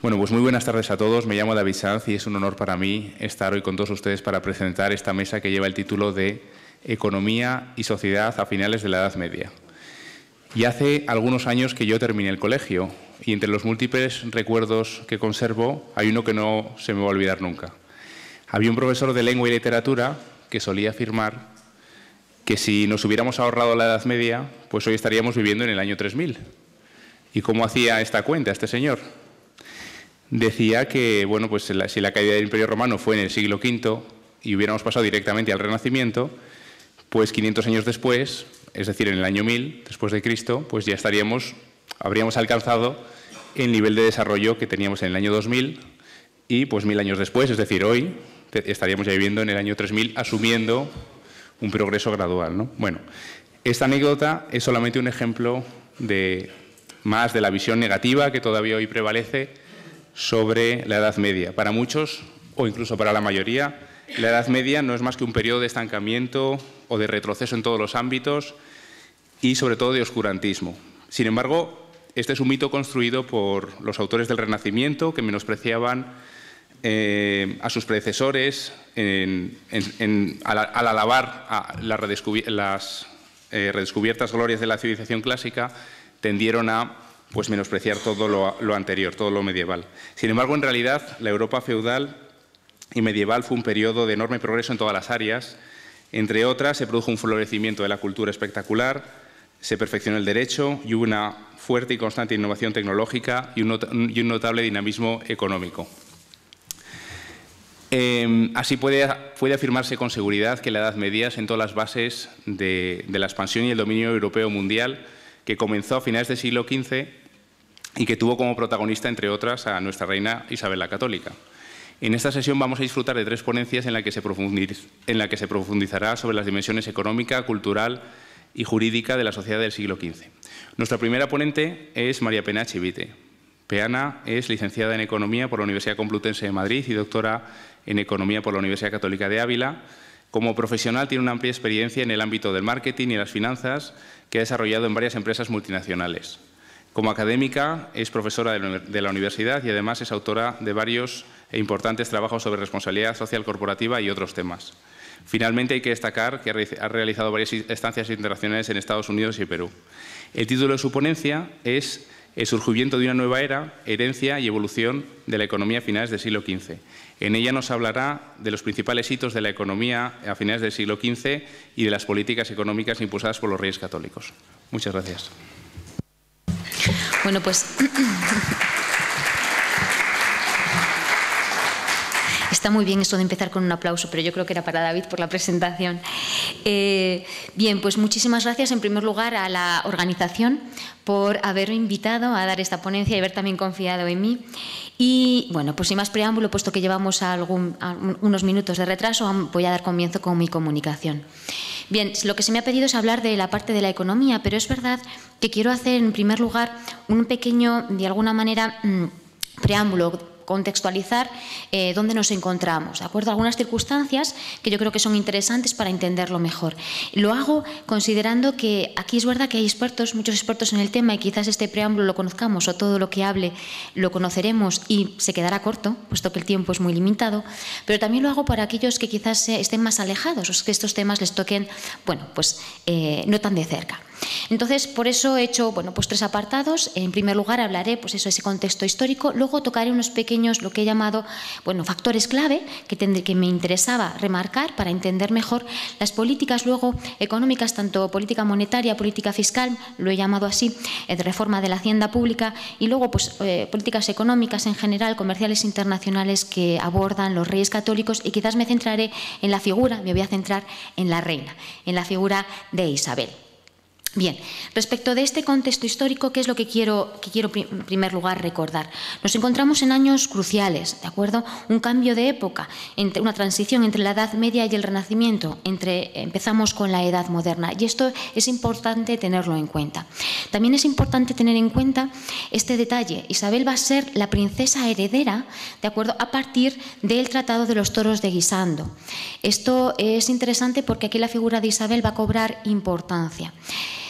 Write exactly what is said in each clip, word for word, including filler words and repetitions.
Bueno, pues muy buenas tardes a todos. Me llamo David Sanz y es un honor para mí estar hoy con todos ustedes para presentar esta mesa que lleva el título de Economía y Sociedad a finales de la Edad Media. Y hace algunos años que yo terminé el colegio y entre los múltiples recuerdos que conservo hay uno que no se me va a olvidar nunca. Había un profesor de lengua y literatura que solía afirmar que si nos hubiéramos ahorrado la Edad Media, pues hoy estaríamos viviendo en el año tres mil. ¿Y cómo hacía esta cuenta este señor? Decía que, bueno, pues si la caída del Imperio Romano fue en el siglo quinto y hubiéramos pasado directamente al Renacimiento, pues quinientos años después, es decir, en el año mil después de Cristo, pues ya estaríamos, habríamos alcanzado el nivel de desarrollo que teníamos en el año dos mil y pues mil años después, es decir, hoy estaríamos ya viviendo en el año tres mil asumiendo un progreso gradual, ¿no? Bueno, esta anécdota es solamente un ejemplo de más de la visión negativa que todavía hoy prevalece sobre la Edad Media. Para muchos, o incluso para la mayoría, la Edad Media no es más que un periodo de estancamiento o de retroceso en todos los ámbitos y, sobre todo, de oscurantismo. Sin embargo, este es un mito construido por los autores del Renacimiento que menospreciaban eh, a sus predecesores en, en, en, al, al alabar a las, redescubi las eh, redescubiertas glorias de la civilización clásica, tendieron a pues menospreciar todo lo, lo anterior, todo lo medieval. Sin embargo, en realidad, la Europa feudal y medieval fue un periodo de enorme progreso en todas las áreas. Entre otras, se produjo un florecimiento de la cultura espectacular, se perfeccionó el derecho y hubo una fuerte y constante innovación tecnológica y un, not y un notable dinamismo económico. Eh, así puede, puede afirmarse con seguridad que la Edad Media sentó las bases de, de la expansión y el dominio europeo mundial que comenzó a finales del siglo quince y que tuvo como protagonista, entre otras, a nuestra reina Isabel la Católica. En esta sesión vamos a disfrutar de tres ponencias en la que se, profundiz en la que se profundizará sobre las dimensiones económica, cultural y jurídica de la sociedad del siglo quince. Nuestra primera ponente es María Peana Chivite. Peana es licenciada en Economía por la Universidad Complutense de Madrid y doctora en Economía por la Universidad Católica de Ávila. Como profesional tiene una amplia experiencia en el ámbito del marketing y las finanzas que ha desarrollado en varias empresas multinacionales. Como académica es profesora de la universidad y además es autora de varios e importantes trabajos sobre responsabilidad social corporativa y otros temas. Finalmente hay que destacar que ha realizado varias estancias internacionales en Estados Unidos y Perú. El título de su ponencia es El surgimiento de una nueva era, herencia y evolución de la economía a finales del siglo quince. En ella nos hablará de los principales hitos de la economía a finales del siglo quince y de las políticas económicas impulsadas por los Reyes Católicos. Muchas gracias. Bueno, pues está muy bien esto de empezar con un aplauso, pero yo creo que era para David por la presentación. Eh, bien, pues muchísimas gracias en primer lugar a la organización por haberme invitado a dar esta ponencia y haber también confiado en mí. Y bueno, pues sin más preámbulo, puesto que llevamos algún, a unos minutos de retraso, voy a dar comienzo con mi comunicación. Bien, lo que se me ha pedido es hablar de la parte de la economía, pero es verdad que quiero hacer en primer lugar un pequeño, de alguna manera, mmm, preámbulo, contextualizar eh, dónde nos encontramos, ¿de acuerdo? Algunas circunstancias que yo creo que son interesantes para entenderlo mejor. Lo hago considerando que aquí es verdad que hay expertos, muchos expertos en el tema y quizás este preámbulo lo conozcamos o todo lo que hable lo conoceremos y se quedará corto, puesto que el tiempo es muy limitado, pero también lo hago para aquellos que quizás estén más alejados o que estos temas les toquen, bueno, pues eh, no tan de cerca. Entonces, por eso he hecho bueno, pues tres apartados. En primer lugar, hablaré pues eso, ese contexto histórico. Luego tocaré unos pequeños, lo que he llamado, bueno, factores clave que, tendré, que me interesaba remarcar para entender mejor las políticas luego económicas, tanto política monetaria, política fiscal, lo he llamado así, de reforma de la hacienda pública, y luego pues, eh, políticas económicas en general, comerciales internacionales que abordan los Reyes Católicos, y quizás me centraré en la figura, me voy a centrar en la reina, en la figura de Isabel. Bien, respecto de este contexto histórico, ¿qué es lo que quiero, que quiero en primer lugar recordar? Nos encontramos en años cruciales, ¿de acuerdo? Un cambio de época, entre una transición entre la Edad Media y el Renacimiento, entre, empezamos con la Edad Moderna, y esto es importante tenerlo en cuenta. También es importante tener en cuenta este detalle: Isabel va a ser la princesa heredera, ¿de acuerdo?, a partir del Tratado de los Toros de Guisando. Esto es interesante porque aquí la figura de Isabel va a cobrar importancia.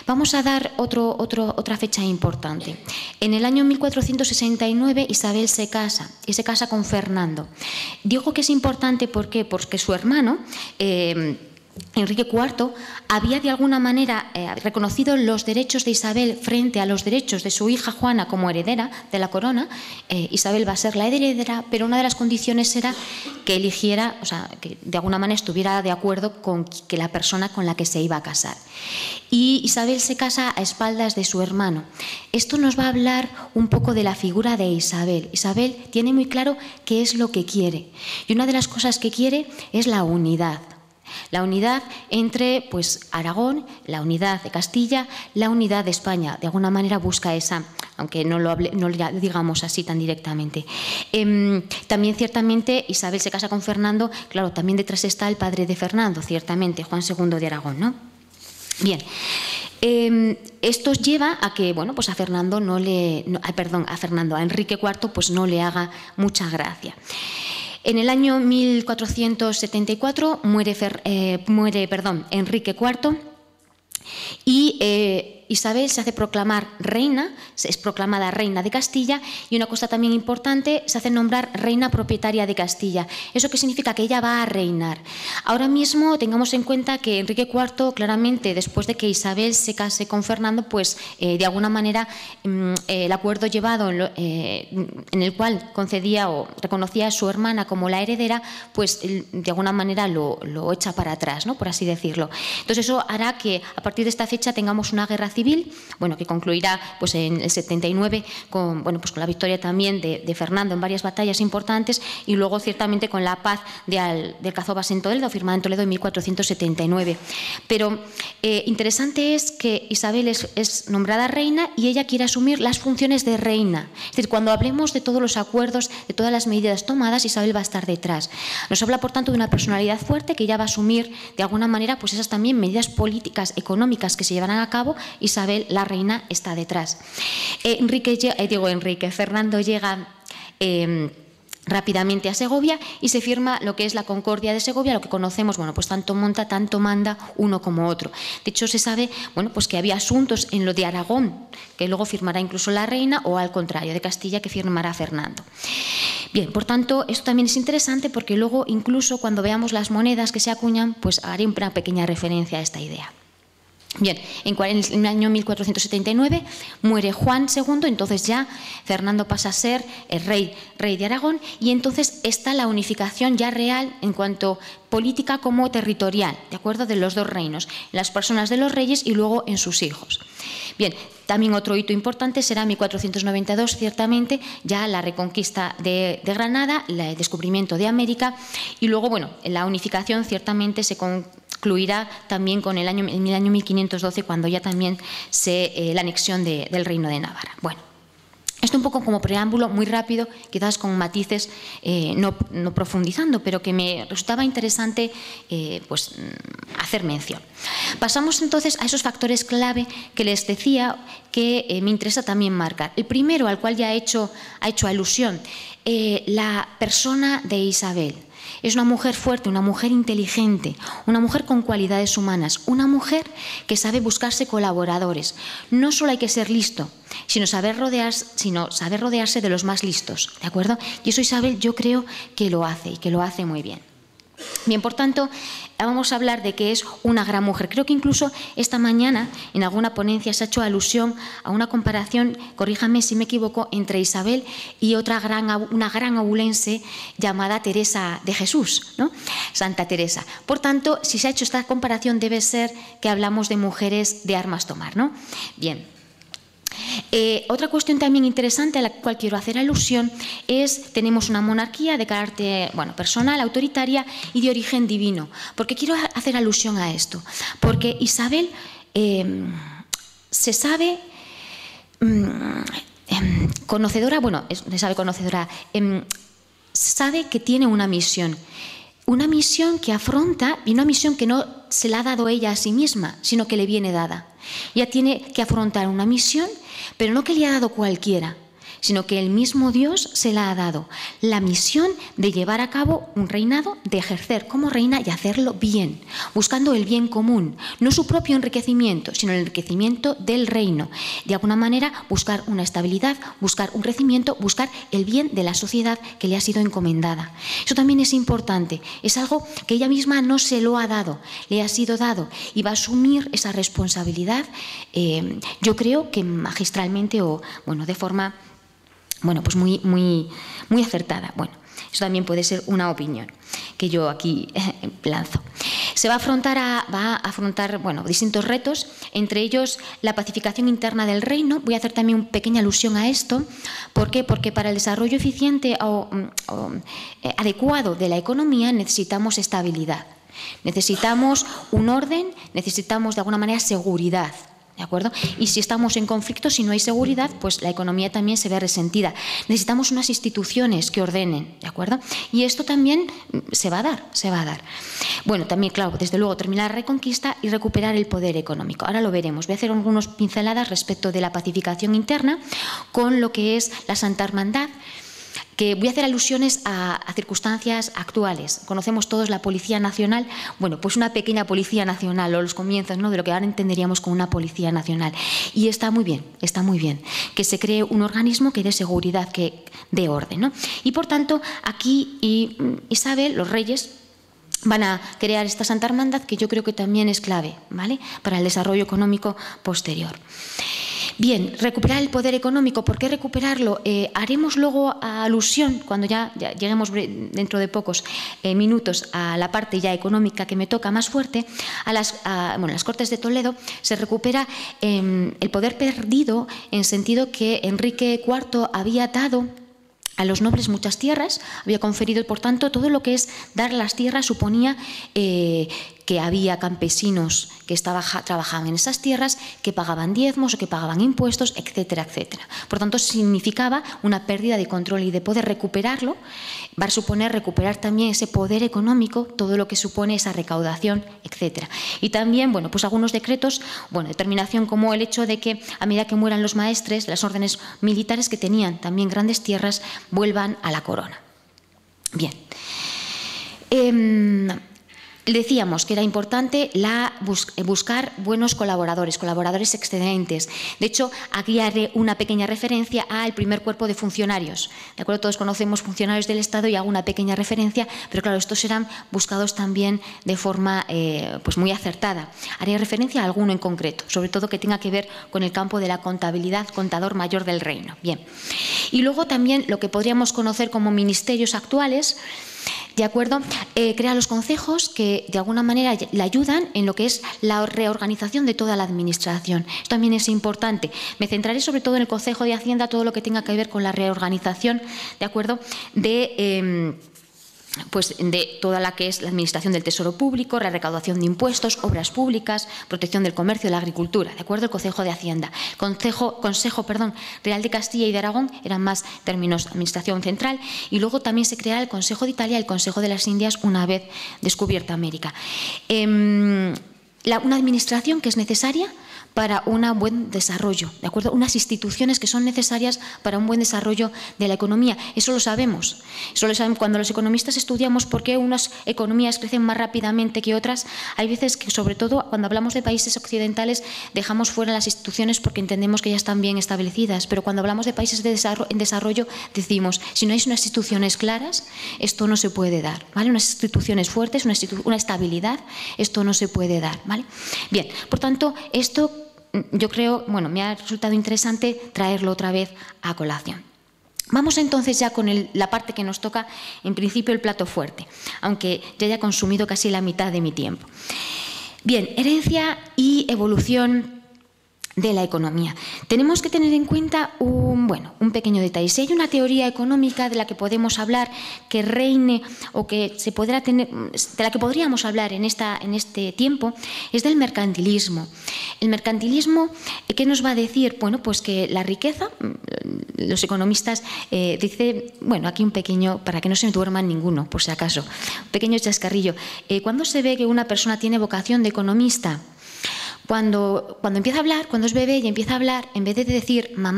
Vamos a dar otro, otro, otra fecha importante. En el año mil cuatrocientos sesenta y nueve Isabel se casa y se casa con Fernando. Digo que es importante ¿por qué? Porque su hermano, eh, Enrique cuarto, había de alguna manera eh, reconocido los derechos de Isabel frente a los derechos de su hija Juana como heredera de la corona. Eh, Isabel va a ser la heredera, pero una de las condiciones era que eligiera, o sea, que de alguna manera estuviera de acuerdo con que la persona con la que se iba a casar. Y Isabel se casa a espaldas de su hermano. Esto nos va a hablar un poco de la figura de Isabel. Isabel tiene muy claro qué es lo que quiere. Y una de las cosas que quiere es la unidad. La unidad entre pues, Aragón, la unidad de Castilla, la unidad de España. De alguna manera busca esa, aunque no lo, hable, no lo digamos así tan directamente. Eh, también ciertamente Isabel se casa con Fernando, claro, también detrás está el padre de Fernando, ciertamente, Juan segundo de Aragón, ¿no? Bien. Eh, esto lleva a que, bueno, pues a Fernando no le, no, perdón, a Fernando, a Enrique cuarto, pues no le haga mucha gracia. En el año mil cuatrocientos setenta y cuatro muere, Fer, eh, muere perdón, Enrique cuarto y eh, Isabel se hace proclamar reina, es proclamada reina de Castilla, y una cosa también importante, se hace nombrar reina propietaria de Castilla. ¿Eso qué significa? Que ella va a reinar. Ahora mismo tengamos en cuenta que Enrique cuarto, claramente, después de que Isabel se case con Fernando, pues eh, de alguna manera eh, el acuerdo llevado en, lo, eh, en el cual concedía o reconocía a su hermana como la heredera, pues de alguna manera lo, lo echa para atrás, ¿no? Por así decirlo. Entonces eso hará que a partir de esta fecha tengamos una guerra civil, bueno, que concluirá pues, en el setenta y nueve con, bueno, pues, con la victoria también de, de Fernando en varias batallas importantes, y luego ciertamente con la paz de al, del Cazobas en Toledo, firmada en Toledo en mil cuatrocientos setenta y nueve. Pero eh, interesante es que Isabel es, es nombrada reina y ella quiere asumir las funciones de reina. Es decir, cuando hablemos de todos los acuerdos, de todas las medidas tomadas, Isabel va a estar detrás. Nos habla, por tanto, de una personalidad fuerte que ella va a asumir de alguna manera pues esas también medidas políticas, económicas que se llevarán a cabo. Isabel, la reina, está detrás. Eh, Enrique, eh, digo Enrique, Fernando llega eh, rápidamente a Segovia y se firma lo que es la Concordia de Segovia, lo que conocemos, bueno, pues tanto monta, tanto manda uno como otro. De hecho, se sabe, bueno, pues que había asuntos en lo de Aragón, que luego firmará incluso la reina, o al contrario, de Castilla, que firmará Fernando. Bien, por tanto, esto también es interesante porque luego, incluso cuando veamos las monedas que se acuñan, pues haré una pequeña referencia a esta idea. Bien, en el año mil cuatrocientos setenta y nueve muere Juan segundo, entonces ya Fernando pasa a ser el rey, rey de Aragón, y entonces está la unificación ya real en cuanto política como territorial, ¿de acuerdo?, de los dos reinos, en las personas de los reyes y luego en sus hijos. Bien, también otro hito importante será mil cuatrocientos noventa y dos, ciertamente, ya la reconquista de, de Granada, el descubrimiento de América, y luego, bueno, la unificación ciertamente se concluirá también con el año, en el año mil quinientos doce, cuando ya también se, eh, la anexión de, del Reino de Navarra. Bueno, esto un poco como preámbulo, muy rápido, quizás con matices, eh, no, no profundizando, pero que me resultaba interesante eh, pues, hacer mención. Pasamos entonces a esos factores clave que les decía que eh, me interesa también marcar. El primero, al cual ya he hecho, ha hecho alusión, eh, la persona de Isabel. Es una mujer fuerte, una mujer inteligente, una mujer con cualidades humanas, una mujer que sabe buscarse colaboradores. No solo hay que ser listo, sino saber rodearse, sino saber rodearse de los más listos, ¿de acuerdo? Y eso Isabel yo creo que lo hace y que lo hace muy bien. Bien, por tanto, vamos a hablar de que es una gran mujer. Creo que incluso esta mañana en alguna ponencia se ha hecho alusión a una comparación, corríjame si me equivoco, entre Isabel y otra gran, una gran abulense llamada Teresa de Jesús, ¿no? Santa Teresa. Por tanto, si se ha hecho esta comparación, debe ser que hablamos de mujeres de armas tomar, ¿no? Bien. Eh, otra cuestión también interesante a la cual quiero hacer alusión es, tenemos una monarquía de carácter bueno, personal, autoritaria y de origen divino. ¿Por qué quiero hacer alusión a esto? Porque Isabel eh, se sabe mm, eh, conocedora, bueno, se sabe conocedora, eh, sabe que tiene una misión. Una misión que afronta, y una misión que no se la ha dado ella a sí misma, sino que le viene dada. Ella tiene que afrontar una misión, pero no que le ha dado cualquiera, sino que el mismo Dios se la ha dado. La misión de llevar a cabo un reinado, de ejercer como reina y hacerlo bien, buscando el bien común, no su propio enriquecimiento, sino el enriquecimiento del reino. De alguna manera, buscar una estabilidad, buscar un crecimiento, buscar el bien de la sociedad que le ha sido encomendada. Eso también es importante, es algo que ella misma no se lo ha dado, le ha sido dado y va a asumir esa responsabilidad, eh, yo creo que magistralmente o bueno, de forma bueno, pues muy, muy, muy acertada. Bueno, eso también puede ser una opinión que yo aquí eh, lanzo. Se va a afrontar, a, va a afrontar bueno, distintos retos, entre ellos la pacificación interna del reino. Voy a hacer también una pequeña alusión a esto. ¿Por qué? Porque para el desarrollo eficiente o, o eh, adecuado de la economía necesitamos estabilidad. Necesitamos un orden, necesitamos de alguna manera seguridad. ¿De acuerdo? Y si estamos en conflicto, si no hay seguridad, pues la economía también se ve resentida. Necesitamos unas instituciones que ordenen, ¿de acuerdo? Y esto también se va a dar, se va a dar. Bueno, también, claro, desde luego, terminar la reconquista y recuperar el poder económico. Ahora lo veremos. Voy a hacer algunas pinceladas respecto de la pacificación interna con lo que es la Santa Hermandad, que voy a hacer alusiones a, a circunstancias actuales. Conocemos todos la Policía Nacional, bueno, pues una pequeña Policía Nacional, o los comienzos, ¿no?, de lo que ahora entenderíamos como una Policía Nacional. Y está muy bien, está muy bien, que se cree un organismo que dé seguridad, que dé orden, ¿no? Y por tanto, aquí y Isabel, los reyes, van a crear esta Santa Hermandad, que yo creo que también es clave, ¿vale?, para el desarrollo económico posterior. Bien, recuperar el poder económico. ¿Por qué recuperarlo? Eh, haremos luego alusión, cuando ya, ya lleguemos dentro de pocos eh, minutos a la parte ya económica que me toca más fuerte, a las, a, bueno, las Cortes de Toledo se recupera eh, el poder perdido, en sentido que Enrique cuarto había dado a los nobles muchas tierras, había conferido, por tanto, todo lo que es dar las tierras suponía eh, que había campesinos que estaba, trabajaban en esas tierras, que pagaban diezmos o que pagaban impuestos, etcétera, etcétera. Por tanto, significaba una pérdida de control y de poder. Recuperarlo va a suponer recuperar también ese poder económico, todo lo que supone esa recaudación, etcétera. Y también, bueno, pues algunos decretos, bueno, determinación como el hecho de que a medida que mueran los maestres, las órdenes militares que tenían también grandes tierras vuelvan a la corona. Bien. Eh, Decíamos que era importante la bus buscar buenos colaboradores, colaboradores excedentes. De hecho, aquí haré una pequeña referencia al primer cuerpo de funcionarios. ¿De acuerdo? Todos conocemos funcionarios del Estado y hago una pequeña referencia, pero claro, estos serán buscados también de forma eh, pues muy acertada. Haré referencia a alguno en concreto, sobre todo que tenga que ver con el campo de la contabilidad, contador mayor del reino. Bien. Y luego también lo que podríamos conocer como ministerios actuales. ¿De acuerdo? Eh, crea los concejos que de alguna manera le ayudan en lo que es la reorganización de toda la administración. Esto también es importante. Me centraré sobre todo en el Consejo de Hacienda, todo lo que tenga que ver con la reorganización, ¿de acuerdo?, de... Eh, pues de toda la que es la administración del tesoro público, la recaudación de impuestos, obras públicas, protección del comercio y la agricultura, ¿de acuerdo? El Consejo de Hacienda. Consejo, Consejo perdón, Real de Castilla y de Aragón eran más términos administración central, y luego también se creará el Consejo de Italia y el Consejo de las Indias una vez descubierta América. Eh, la, una administración que es necesaria para un buen desarrollo, ¿de acuerdo? Unas instituciones que son necesarias para un buen desarrollo de la economía. Eso lo sabemos. Eso lo sabemos cuando los economistas estudiamos por qué unas economías crecen más rápidamente que otras. Hay veces que, sobre todo, cuando hablamos de países occidentales, dejamos fuera las instituciones porque entendemos que ya están bien establecidas. Pero cuando hablamos de países de desarrollo, en desarrollo, decimos, si no hay unas instituciones claras, esto no se puede dar, ¿vale? Unas instituciones fuertes, una, institu una estabilidad, esto no se puede dar, ¿vale? Bien, por tanto, esto yo creo, bueno, me ha resultado interesante traerlo otra vez a colación. Vamos entonces ya con el, la parte que nos toca, en principio, el plato fuerte, aunque ya haya consumido casi la mitad de mi tiempo. Bien, herencia y evolución de la economía. Tenemos que tener en cuenta un, bueno, un pequeño detalle. Si hay una teoría económica de la que podemos hablar, que reine o que se podrá tener, de la que podríamos hablar en, esta, en este tiempo, es del mercantilismo. El mercantilismo, ¿qué nos va a decir? Bueno, pues que la riqueza, los economistas eh, dicen, bueno, aquí un pequeño, para que no se me duerman ninguno, por si acaso, un pequeño chascarrillo. Eh, cuando se ve que una persona tiene vocación de economista, Cuando, cuando empieza a hablar, cuando es bebé y empieza a hablar, en vez de decir mamá,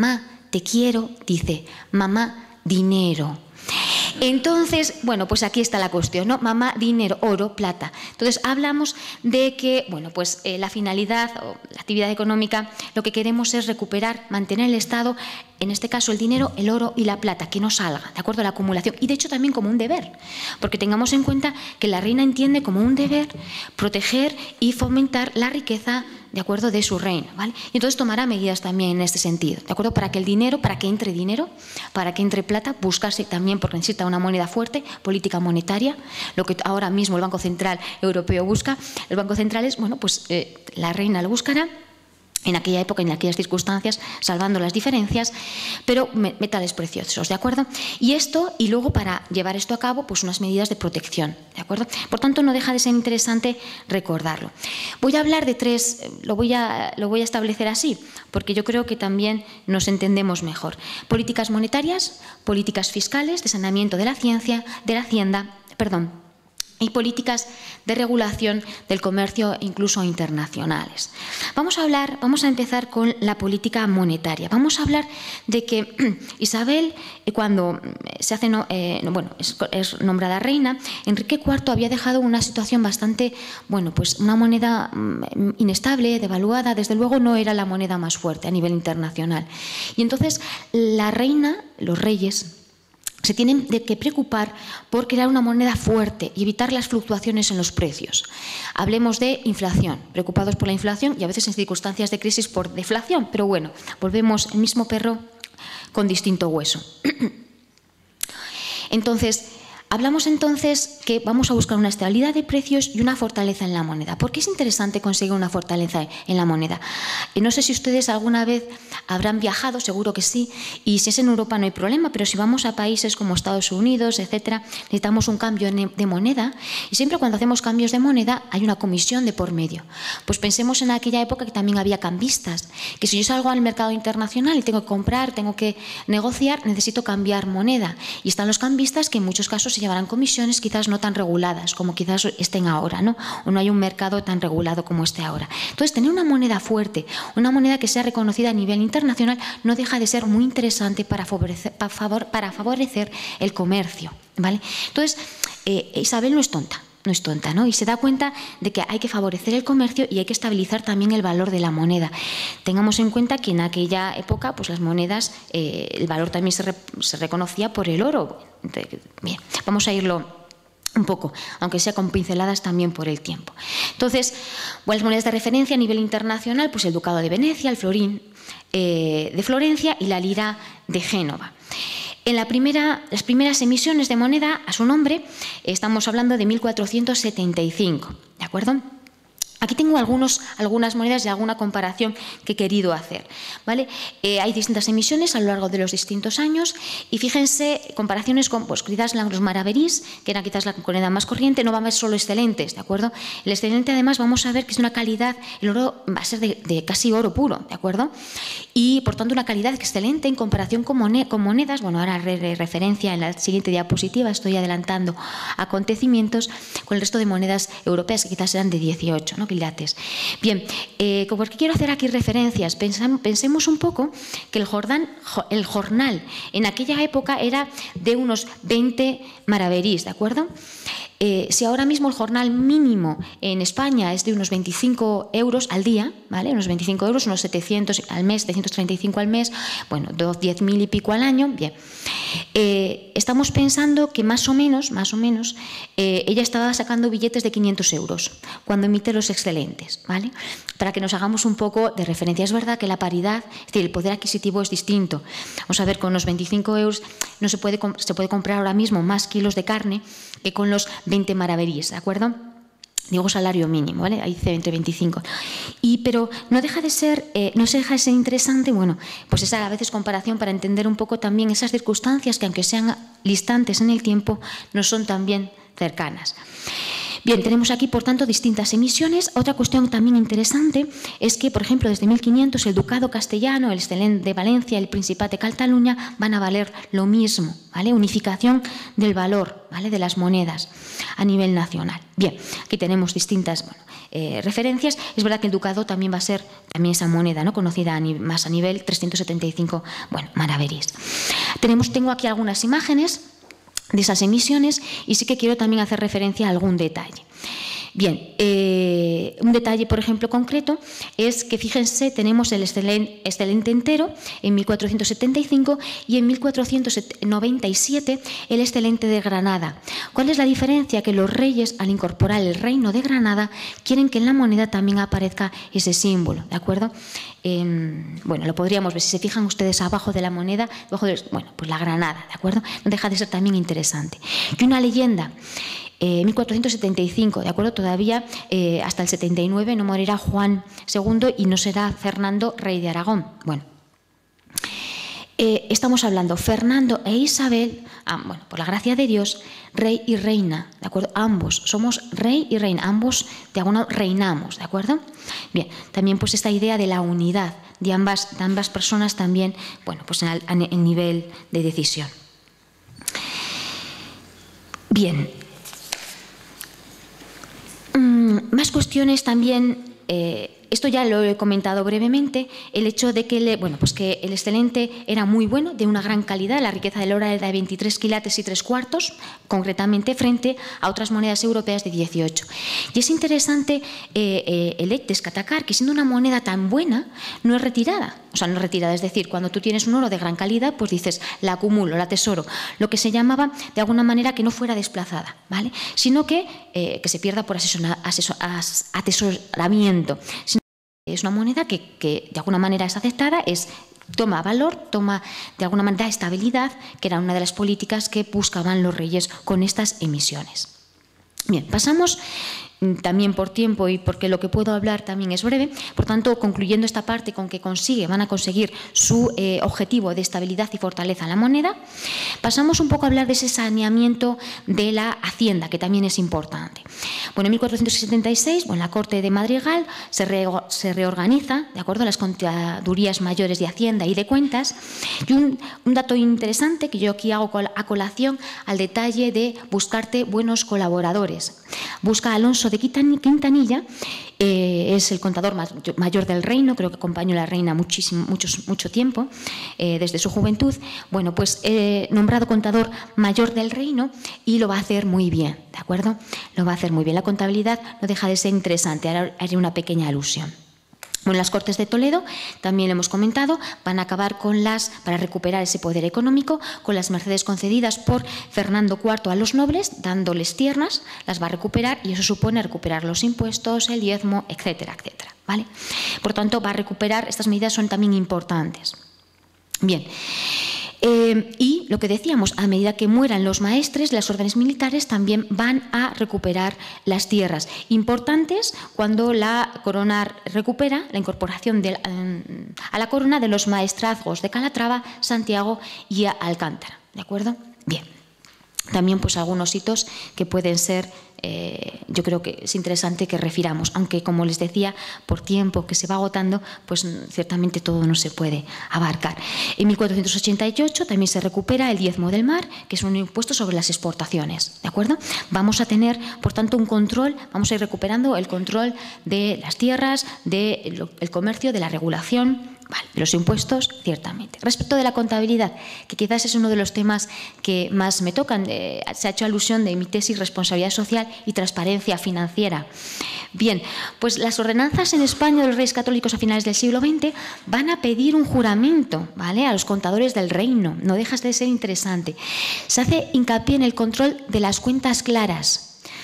te quiero, dice, mamá, dinero. Entonces, bueno, pues aquí está la cuestión, ¿no? Mamá, dinero, oro, plata. Entonces, hablamos de que, bueno, pues eh, la finalidad o la actividad económica, lo que queremos es recuperar, mantener el Estado, en este caso el dinero, el oro y la plata, que no salga, ¿de acuerdo? La acumulación. Y de hecho también como un deber, porque tengamos en cuenta que la reina entiende como un deber proteger y fomentar la riqueza, ¿de acuerdo?, de su reino, ¿vale? Y entonces tomará medidas también en este sentido, ¿de acuerdo? Para que el dinero, para que entre dinero, para que entre plata, buscarse también, porque necesita una moneda fuerte, política monetaria, lo que ahora mismo el Banco Central Europeo busca. El Banco Central es, bueno, pues eh, la reina lo buscará en aquella época, en aquellas circunstancias, salvando las diferencias, pero metales preciosos, ¿de acuerdo? Y esto, y luego para llevar esto a cabo, pues unas medidas de protección, ¿de acuerdo? Por tanto, no deja de ser interesante recordarlo. Voy a hablar de tres, lo voy a, lo voy a establecer así, porque yo creo que también nos entendemos mejor. Políticas monetarias, políticas fiscales, de saneamiento de la ciencia, de la hacienda, perdón, y políticas de regulación del comercio, incluso internacionales. Vamos a hablar, vamos a empezar con la política monetaria. Vamos a hablar de que Isabel, cuando se hace, eh, bueno, es, es nombrada reina, Enrique cuarto había dejado una situación bastante, bueno, pues una moneda inestable, devaluada, desde luego no era la moneda más fuerte a nivel internacional. Y entonces la reina, los reyes, se tienen de que preocupar por crear una moneda fuerte y evitar las fluctuaciones en los precios. Hablemos de inflación, preocupados por la inflación y a veces en circunstancias de crisis por deflación, pero bueno, volvemos el mismo perro con distinto hueso. Entonces, hablamos entonces que vamos a buscar una estabilidad de precios y una fortaleza en la moneda. ¿Por qué es interesante conseguir una fortaleza en la moneda? Y no sé si ustedes alguna vez habrán viajado, seguro que sí, y si es en Europa no hay problema, pero si vamos a países como Estados Unidos, etcétera, necesitamos un cambio de moneda y siempre cuando hacemos cambios de moneda hay una comisión de por medio. Pues pensemos en aquella época que también había cambistas, que si yo salgo al mercado internacional y tengo que comprar, tengo que negociar, necesito cambiar moneda. Y están los cambistas que en muchos casos se llevarán comisiones quizás no tan reguladas como quizás estén ahora, ¿no? O no hay un mercado tan regulado como este ahora. Entonces, tener una moneda fuerte, una moneda que sea reconocida a nivel internacional, no deja de ser muy interesante para favorecer, para favor, para favorecer el comercio, ¿vale? Entonces, eh, Isabel no es tonta. No es tonta, ¿no? Y se da cuenta de que hay que favorecer el comercio y hay que estabilizar también el valor de la moneda. Tengamos en cuenta que en aquella época, pues las monedas, eh, el valor también se, re, se reconocía por el oro. Bien, vamos a irlo un poco, aunque sea con pinceladas también por el tiempo. Entonces, buenas monedas de referencia a nivel internacional, pues el Ducado de Venecia, el florín eh, de Florencia y la lira de Génova. En la primera, las primeras emisiones de moneda a su nombre, estamos hablando de mil cuatrocientos setenta y cinco, ¿de acuerdo? Aquí tengo algunos, algunas monedas y alguna comparación que he querido hacer, ¿vale? Eh, hay distintas emisiones a lo largo de los distintos años y fíjense, comparaciones con, pues quizás los maravedís, que era quizás la moneda más corriente, no van a ser solo excelentes, ¿de acuerdo? El excelente además vamos a ver que es una calidad, el oro va a ser de, de casi oro puro, ¿de acuerdo? Y por tanto una calidad excelente en comparación con, moned con monedas, bueno, ahora re referencia en la siguiente diapositiva, estoy adelantando acontecimientos con el resto de monedas europeas que quizás eran de dieciocho, ¿no? Quilates. Bien, eh, porque quiero hacer aquí referencias. Pensam, pensemos un poco que el, Jordán, el jornal en aquella época era de unos veinte maravedís, ¿de acuerdo? Eh, si ahora mismo el jornal mínimo en España es de unos veinticinco euros al día, ¿vale? Unos veinticinco euros, unos setecientos al mes, setecientos treinta y cinco al mes, bueno, diez mil y pico al año, bien. Eh, estamos pensando que más o menos, más o menos, eh, ella estaba sacando billetes de quinientos euros cuando emite los excelentes, ¿vale? Para que nos hagamos un poco de referencia. Es verdad que la paridad, es decir, el poder adquisitivo es distinto. Vamos a ver, con los veinticinco euros no se puede, se puede comprar ahora mismo más kilos de carne que con los veinte maravedís, ¿de acuerdo? Digo salario mínimo, ¿vale? Ahí dice entre veinticinco. Y, pero no deja de ser, eh, no se deja de ser interesante, bueno, pues esa a veces comparación para entender un poco también esas circunstancias que aunque sean distantes en el tiempo, no son también cercanas. Bien, tenemos aquí, por tanto, distintas emisiones. Otra cuestión también interesante es que, por ejemplo, desde mil quinientos el Ducado castellano, el Excelente de Valencia, el Principat de Cataluña van a valer lo mismo, ¿vale? Unificación del valor, ¿vale?, de las monedas a nivel nacional. Bien, aquí tenemos distintas bueno, eh, referencias. Es verdad que el Ducado también va a ser también esa moneda, ¿no?, conocida a más a nivel trescientos setenta y cinco, bueno, maravedís. Tenemos, tengo aquí algunas imágenes de esas emisiones y sí que quiero también hacer referencia a algún detalle. Bien, eh, un detalle, por ejemplo, concreto es que, fíjense, tenemos el excelente, excelente entero en mil cuatrocientos setenta y cinco y en mil cuatrocientos noventa y siete el excelente de Granada. ¿Cuál es la diferencia? Que los reyes, al incorporar el reino de Granada, quieren que en la moneda también aparezca ese símbolo, ¿de acuerdo? Eh, bueno, lo podríamos ver, si se fijan ustedes abajo de la moneda, abajo de, bueno, pues la Granada, ¿de acuerdo? No deja de ser también interesante. Y una leyenda. Eh, mil cuatrocientos setenta y cinco, ¿de acuerdo? Todavía eh, hasta el setenta y nueve no morirá Juan segundo y no será Fernando, rey de Aragón. Bueno, eh, estamos hablando Fernando e Isabel, ah, bueno, por la gracia de Dios, rey y reina, ¿de acuerdo? Ambos somos rey y reina, ambos de alguna reinamos, ¿de acuerdo? Bien, también pues esta idea de la unidad de ambas, de ambas personas también, bueno, pues en el, en nivel de decisión. Bien. Más cuestiones también, eh, esto ya lo he comentado brevemente, el hecho de que, le, bueno, pues que el excelente era muy bueno, de una gran calidad, la riqueza del oro era de veintitrés quilates y tres cuartos, concretamente frente a otras monedas europeas de dieciocho. Y es interesante eh, eh, el destacar que siendo una moneda tan buena, no es retirada, o sea, no es retirada, es decir, cuando tú tienes un oro de gran calidad, pues dices, la acumulo, la atesoro, lo que se llamaba de alguna manera que no fuera desplazada, ¿vale? Sino que, eh, que se pierda por asesora, asesor, as, atesoramiento. Es una moneda que, que de alguna manera es aceptada, es, toma valor, toma de alguna manera estabilidad, que era una de las políticas que buscaban los reyes con estas emisiones. Bien, pasamos también por tiempo y porque lo que puedo hablar también es breve, por tanto, concluyendo esta parte con que consigue, van a conseguir su eh, objetivo de estabilidad y fortaleza en la moneda, pasamos un poco a hablar de ese saneamiento de la hacienda, que también es importante. Bueno, en mil cuatrocientos setenta y seis, bueno, la Corte de Madrigal se, re, se reorganiza, de acuerdo a las contadurías mayores de Hacienda y de Cuentas, y un, un dato interesante que yo aquí hago a colación al detalle de buscarte buenos colaboradores. Busca a Alonso de Quintanilla, eh, es el contador mayor del reino, creo que acompañó a la reina muchísimo, muchos, mucho tiempo, eh, desde su juventud. Bueno, pues eh, nombrado contador mayor del reino y lo va a hacer muy bien, ¿de acuerdo? Lo va a hacer muy bien. La contabilidad no deja de ser interesante, ahora haré una pequeña alusión. Bueno, las Cortes de Toledo, también lo hemos comentado, van a acabar con las, para recuperar ese poder económico, con las mercedes concedidas por Fernando cuarto a los nobles, dándoles tierras, las va a recuperar y eso supone recuperar los impuestos, el diezmo, etcétera, etcétera, ¿vale? Por tanto, va a recuperar, estas medidas son también importantes. Bien. Eh, y lo que decíamos, a medida que mueran los maestres, las órdenes militares también van a recuperar las tierras. Importantes cuando la corona recupera la incorporación de, a la corona de los maestrazgos de Calatrava, Santiago y Alcántara. ¿De acuerdo? Bien. También pues algunos hitos que pueden ser, eh, yo creo que es interesante que refiramos, aunque como les decía, por tiempo que se va agotando, pues ciertamente todo no se puede abarcar. En mil cuatrocientos ochenta y ocho también se recupera el diezmo del mar, que es un impuesto sobre las exportaciones, ¿de acuerdo? Vamos a tener, por tanto, un control, vamos a ir recuperando el control de las tierras, del comercio, de la regulación. Vale, los impuestos, ciertamente. Respecto de la contabilidad, que quizás es uno de los temas que más me tocan, eh, se ha hecho alusión de mi tesis responsabilidad social y transparencia financiera. Bien, pues las ordenanzas en España de los reyes católicos a finales del siglo veinte van a pedir un juramento, ¿vale?, a los contadores del reino. No deja de ser interesante. Se hace hincapié en el control de las cuentas claras.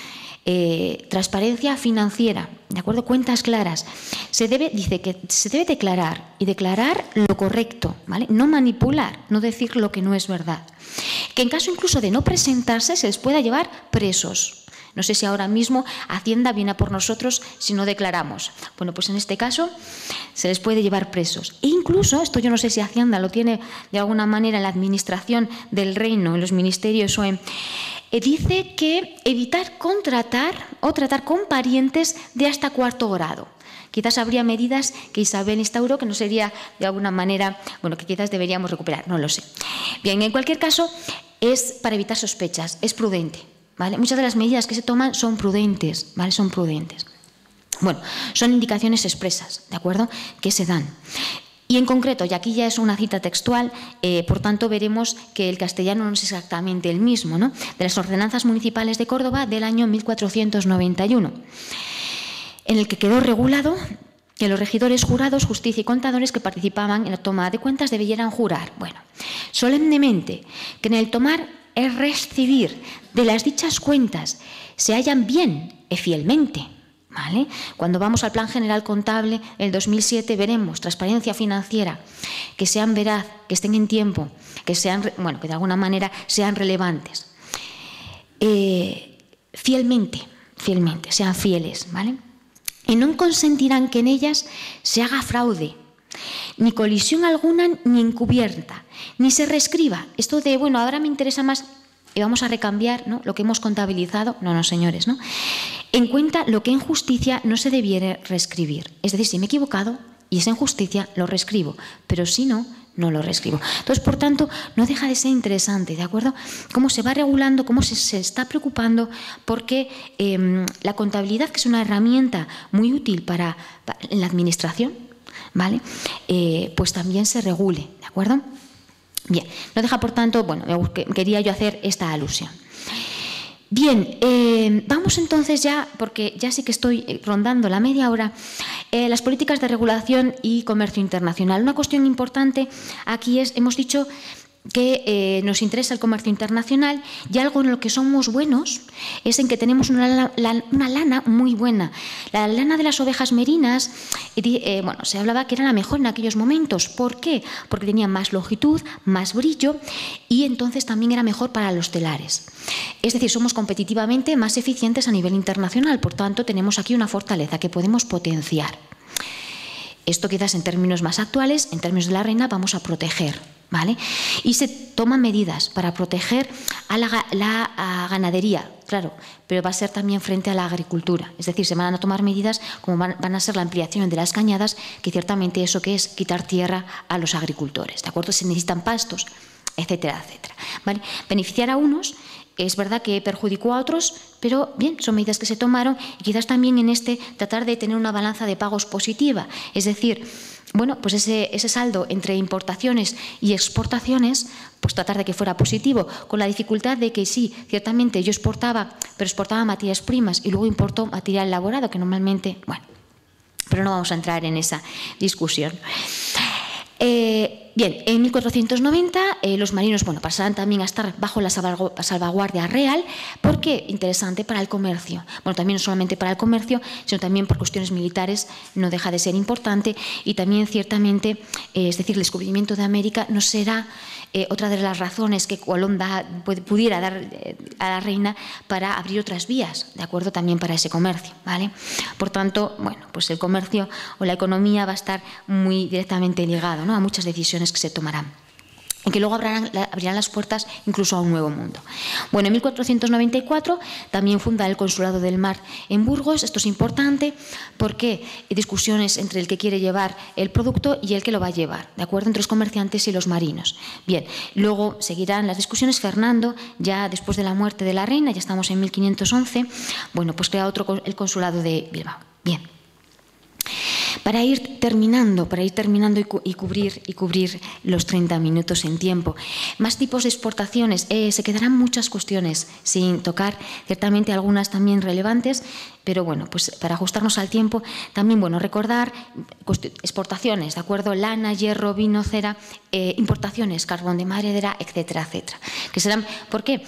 Eh, transparencia financiera, ¿de acuerdo? Cuentas claras. Se debe, dice que se debe declarar y declarar lo correcto, ¿vale? No manipular, no decir lo que no es verdad. Que en caso incluso de no presentarse se les pueda llevar presos. No sé si ahora mismo Hacienda viene a por nosotros si no declaramos. Bueno, pues en este caso se les puede llevar presos. E incluso, esto yo no sé si Hacienda lo tiene de alguna manera en la administración del reino, en los ministerios o en... eh, dice que evitar contratar o tratar con parientes de hasta cuarto grado. Quizás habría medidas que Isabel instauró que no sería de alguna manera, bueno, que quizás deberíamos recuperar, no lo sé. Bien, en cualquier caso, es para evitar sospechas, es prudente, ¿vale? Muchas de las medidas que se toman son prudentes, ¿vale? Son prudentes. Bueno, son indicaciones expresas, ¿de acuerdo?, que se dan. Y en concreto, y aquí ya es una cita textual, eh, por tanto veremos que el castellano no es exactamente el mismo, ¿no?, de las ordenanzas municipales de Córdoba del año mil cuatrocientos noventa y uno. En el que quedó regulado que los regidores, jurados, justicia y contadores que participaban en la toma de cuentas debieran jurar, bueno, solemnemente, que en el tomar y recibir de las dichas cuentas se hallan bien y fielmente, ¿vale? Cuando vamos al Plan General Contable, el dos mil siete, veremos transparencia financiera, que sean veraz, que estén en tiempo, que sean, bueno, que de alguna manera sean relevantes. Eh, fielmente, fielmente, sean fieles, ¿vale? Y no consentirán que en ellas se haga fraude, ni colisión alguna ni encubierta, ni se reescriba. Esto de, bueno, ahora me interesa más y vamos a recambiar, ¿no?, lo que hemos contabilizado. No, no, señores, ¿no? En cuenta lo que en justicia no se debiera reescribir. Es decir, si me he equivocado y es en justicia, lo reescribo, pero si no, no lo reescribo. Entonces, por tanto, no deja de ser interesante, ¿de acuerdo?, cómo se va regulando, cómo se, se está preocupando, porque eh, la contabilidad, que es una herramienta muy útil para, para en la administración, ¿vale?, eh, pues también se regule, ¿de acuerdo? Bien, no deja, por tanto, bueno, quería yo hacer esta alusión. Bien, eh, vamos entonces ya, porque ya sí que estoy rondando la media hora, eh, las políticas de regulación y comercio internacional. Una cuestión importante aquí es, hemos dicho que eh, nos interesa el comercio internacional, y algo en lo que somos buenos es en que tenemos una lana, la, una lana muy buena. La lana de las ovejas merinas, eh, bueno, se hablaba que era la mejor en aquellos momentos. ¿Por qué? Porque tenía más longitud, más brillo, y entonces también era mejor para los telares. Es decir, somos competitivamente más eficientes a nivel internacional, por tanto tenemos aquí una fortaleza que podemos potenciar. Esto quizás en términos más actuales, en términos de la reina, vamos a proteger, ¿vale? Y se toman medidas para proteger a la, la a ganadería, claro, pero va a ser también frente a la agricultura. Es decir, se van a tomar medidas como van, van a ser la ampliación de las cañadas, que ciertamente eso que es quitar tierra a los agricultores, ¿de acuerdo? Se necesitan pastos, etcétera, etcétera, ¿vale? Beneficiar a unos, es verdad que perjudicó a otros, pero bien, son medidas que se tomaron, y quizás también en este tratar de tener una balanza de pagos positiva, es decir, bueno, pues ese, ese saldo entre importaciones y exportaciones, pues tratar de que fuera positivo, con la dificultad de que sí, ciertamente yo exportaba, pero exportaba materias primas y luego importó material elaborado, que normalmente, bueno, pero no vamos a entrar en esa discusión. Eh, bien, en mil cuatrocientos noventa eh, los marinos, bueno, pasarán también a estar bajo la salvaguardia real. ¿Por qué? Interesante para el comercio. Bueno, también no solamente para el comercio, sino también por cuestiones militares, no deja de ser importante, y también ciertamente, eh, es decir, el descubrimiento de América no será eh, otra de las razones que Colón da, pudiera dar eh, a la reina para abrir otras vías, ¿de acuerdo?, también para ese comercio, ¿vale? Por tanto, bueno, pues el comercio o la economía va a estar muy directamente ligado, ¿no?, a muchas decisiones que se tomarán, y que luego abrirán, abrirán las puertas incluso a un nuevo mundo. Bueno, en mil cuatrocientos noventa y cuatro también funda el Consulado del Mar en Burgos. Esto es importante porque hay discusiones entre el que quiere llevar el producto y el que lo va a llevar, ¿de acuerdo?, entre los comerciantes y los marinos. Bien, luego seguirán las discusiones. Fernando, ya después de la muerte de la reina, ya estamos en mil quinientos once, bueno, pues crea otro, el Consulado de Bilbao. Bien. Para ir terminando, para ir terminando y, cu y, cubrir, y cubrir los treinta minutos en tiempo. Más tipos de exportaciones. Eh, se quedarán muchas cuestiones sin tocar, ciertamente algunas también relevantes, pero bueno, pues para ajustarnos al tiempo, también, bueno, recordar exportaciones, ¿de acuerdo? Lana, hierro, vino, cera, eh, importaciones, carbón de madera, etcétera, etcétera. Que serán, ¿por qué?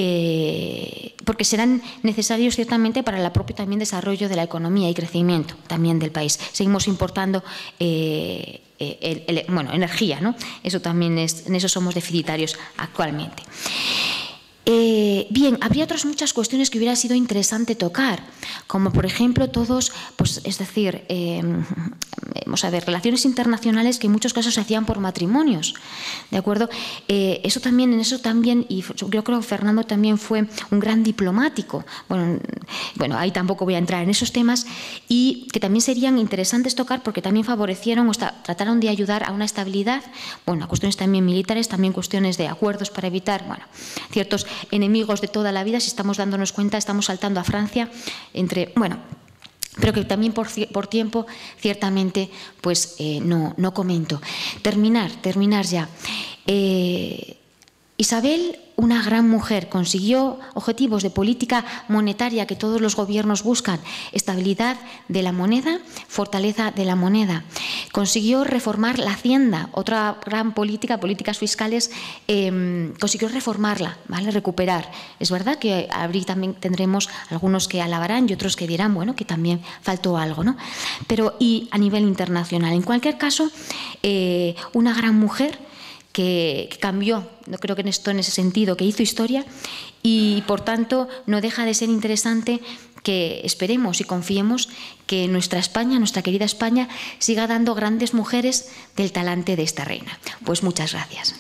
Eh, porque serán necesarios ciertamente para el propio también desarrollo de la economía y crecimiento también del país. Seguimos importando eh, el, el, bueno, energía, ¿no? Eso también es, en eso somos deficitarios actualmente. Eh, bien, habría otras muchas cuestiones que hubiera sido interesante tocar, como por ejemplo todos, pues es decir, eh, vamos a ver, relaciones internacionales que en muchos casos se hacían por matrimonios, ¿de acuerdo? Eh, eso también, en eso también, y yo creo que Fernando también fue un gran diplomático, bueno, bueno, ahí tampoco voy a entrar en esos temas, y que también serían interesantes tocar porque también favorecieron o trataron de ayudar a una estabilidad, bueno, a cuestiones también militares, también cuestiones de acuerdos para evitar, bueno, ciertos enemigos de toda la vida. Si estamos dándonos cuenta, estamos saltando a Francia entre, bueno, pero que también por, por tiempo ciertamente pues eh, no, no comento. Terminar, terminar ya. Eh, Isabel, una gran mujer, consiguió objetivos de política monetaria que todos los gobiernos buscan: estabilidad de la moneda, fortaleza de la moneda. Consiguió reformar la hacienda, otra gran política, políticas fiscales, eh, consiguió reformarla, ¿vale? Recuperar. Es verdad que ahí también tendremos algunos que alabarán y otros que dirán, bueno, que también faltó algo, ¿no? Pero y a nivel internacional. En cualquier caso, eh, una gran mujer que cambió, no creo que en esto en ese sentido, que hizo historia, y por tanto no deja de ser interesante que esperemos y confiemos que nuestra España, nuestra querida España, siga dando grandes mujeres del talante de esta reina. Pues muchas gracias.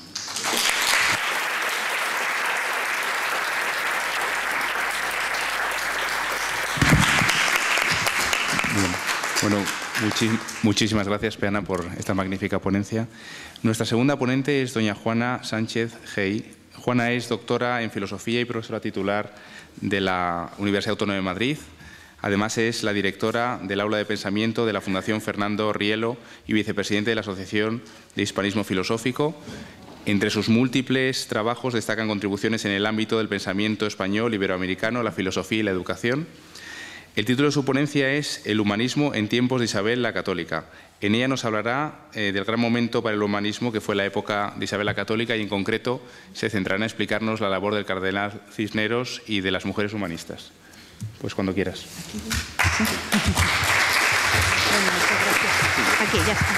Bien. Bueno, muchis, muchísimas gracias, Peana, por esta magnífica ponencia. Nuestra segunda ponente es doña Juana Sánchez Gey. Juana es doctora en Filosofía y profesora titular de la Universidad Autónoma de Madrid. Además, es la directora del Aula de Pensamiento de la Fundación Fernando Rielo y vicepresidente de la Asociación de Hispanismo Filosófico. Entre sus múltiples trabajos destacan contribuciones en el ámbito del pensamiento español, iberoamericano, la filosofía y la educación. El título de su ponencia es El humanismo en tiempos de Isabel la Católica. En ella nos hablará eh, del gran momento para el humanismo que fue la época de Isabel la Católica y en concreto se centrará en explicarnos la labor del cardenal Cisneros y de las mujeres humanistas. Pues cuando quieras. Aquí, ya está.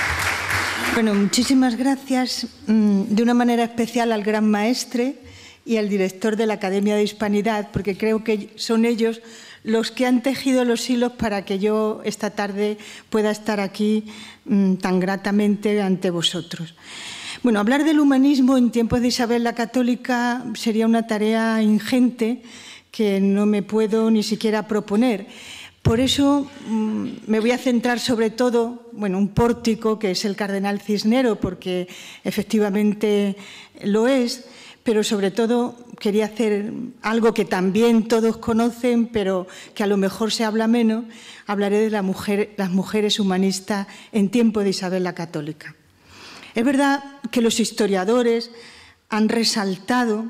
Bueno, muchísimas gracias de una manera especial al gran maestre y al director de la Academia de Hispanidad, porque creo que son ellos los que han tejido los hilos para que yo esta tarde pueda estar aquí mmm, tan gratamente ante vosotros. Bueno, hablar del humanismo en tiempos de Isabel la Católica sería una tarea ingente que no me puedo ni siquiera proponer. Por eso mmm, me voy a centrar sobre todo, bueno, un pórtico que es el cardenal Cisneros, porque efectivamente lo es, pero sobre todo quería hacer algo que también todos conocen, pero que a lo mejor se habla menos. Hablaré de la mujer, las mujeres humanistas en tiempo de Isabel la Católica. Es verdad que los historiadores han resaltado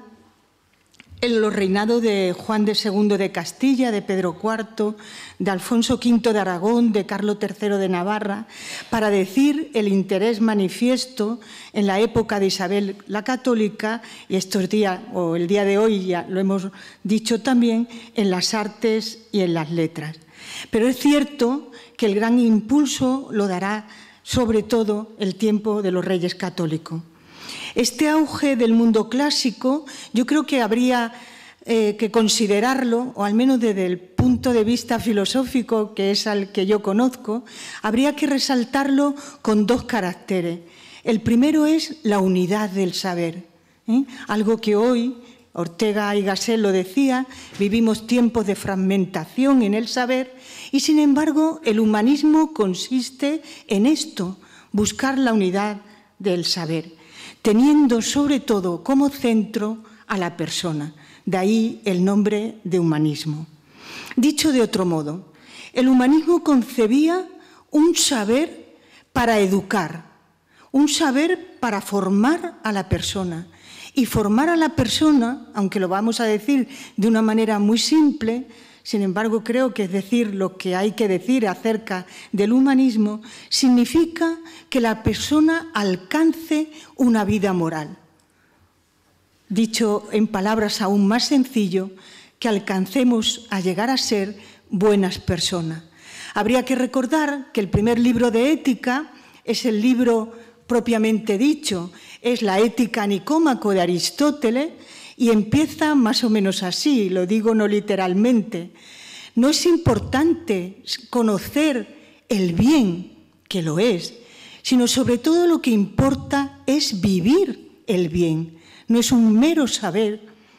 en los reinados de Juan segundo de Castilla, de Pedro cuarto, de Alfonso quinto de Aragón, de Carlos tercero de Navarra, para decir el interés manifiesto en la época de Isabel la Católica, y estos días, o el día de hoy ya lo hemos dicho también, en las artes y en las letras. Pero es cierto que el gran impulso lo dará sobre todo el tiempo de los reyes católicos. Este auge del mundo clásico yo creo que habría eh, que considerarlo, o al menos desde el punto de vista filosófico, que es al que yo conozco, habría que resaltarlo con dos caracteres. El primero es la unidad del saber, ¿eh? Algo que hoy, Ortega y Gasset lo decía, vivimos tiempos de fragmentación en el saber y, sin embargo, el humanismo consiste en esto, buscar la unidad del saber, teniendo sobre todo como centro a la persona. De ahí el nombre de humanismo. Dicho de otro modo, el humanismo concebía un saber para educar, un saber para formar a la persona. Y formar a la persona, aunque lo vamos a decir de una manera muy simple, sin embargo creo que es decir lo que hay que decir acerca del humanismo, significa que la persona alcance una vida moral. Dicho en palabras aún más sencillo, que alcancemos a llegar a ser buenas personas. Habría que recordar que el primer libro de ética es el libro propiamente dicho, es la Ética Nicómaco de Aristóteles, Y empieza más o menos así, lo digo no literalmente. No es importante conocer el bien, que lo es, sino sobre todo lo que importa es vivir el bien. No es un mero saber,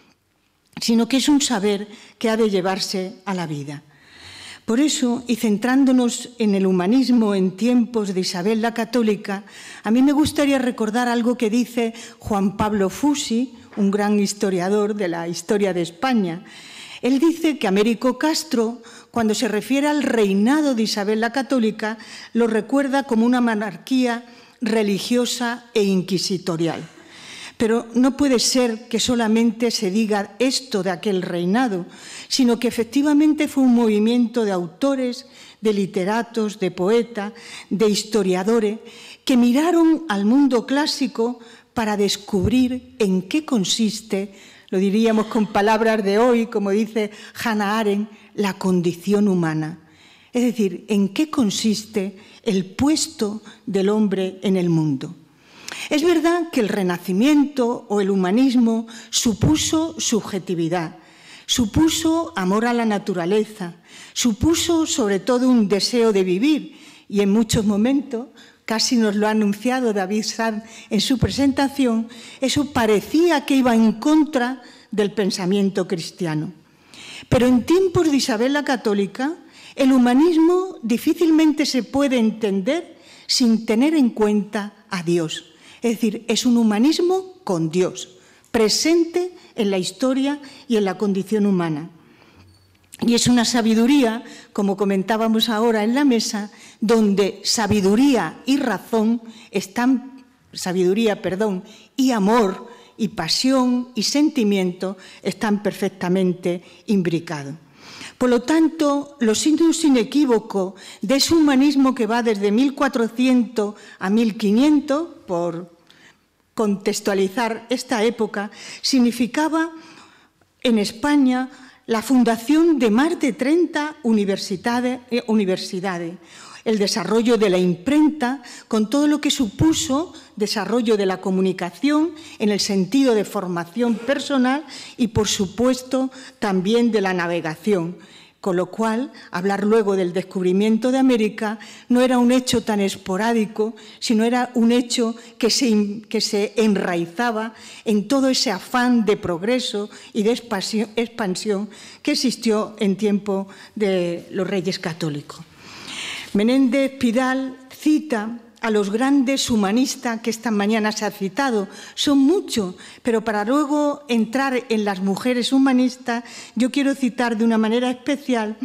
sino que es un saber que ha de llevarse a la vida. Por eso, y centrándonos en el humanismo en tiempos de Isabel la Católica, a mí me gustaría recordar algo que dice Juan Pablo Fusi, un gran historiador de la historia de España. Él dice que Américo Castro, cuando se refiere al reinado de Isabel la Católica, lo recuerda como una monarquía religiosa e inquisitorial. Pero no puede ser que solamente se diga esto de aquel reinado, sino que efectivamente fue un movimiento de autores, de literatos, de poetas, de historiadores, que miraron al mundo clásico para descubrir en qué consiste, lo diríamos con palabras de hoy, como dice Hannah Arendt, la condición humana. Es decir, en qué consiste el puesto del hombre en el mundo. Es verdad que el Renacimiento o el humanismo supuso subjetividad, supuso amor a la naturaleza, supuso sobre todo un deseo de vivir y en muchos momentos, casi nos lo ha anunciado David Sanz en su presentación, eso parecía que iba en contra del pensamiento cristiano. Pero en tiempos de Isabel la Católica, el humanismo difícilmente se puede entender sin tener en cuenta a Dios. Es decir, es un humanismo con Dios, presente en la historia y en la condición humana. Y es una sabiduría, como comentábamos ahora en la mesa, donde sabiduría y razón están, sabiduría, perdón, y amor, y pasión y sentimiento están perfectamente imbricados. Por lo tanto, los signos inequívocos de ese humanismo que va desde mil cuatrocientos a mil quinientos, por contextualizar esta época, significaba en España la fundación de más de treinta universidades, eh, universidades, el desarrollo de la imprenta, con todo lo que supuso desarrollo de la comunicación en el sentido de formación personal y, por supuesto, también de la navegación. Con lo cual, hablar luego del descubrimiento de América no era un hecho tan esporádico, sino era un hecho que se, que se enraizaba en todo ese afán de progreso y de expansión que existió en tiempo de los Reyes Católicos. Menéndez Pidal cita a los grandes humanistas que esta mañana se ha citado. Son muchos, pero para luego entrar en las mujeres humanistas, yo quiero citar de una manera especial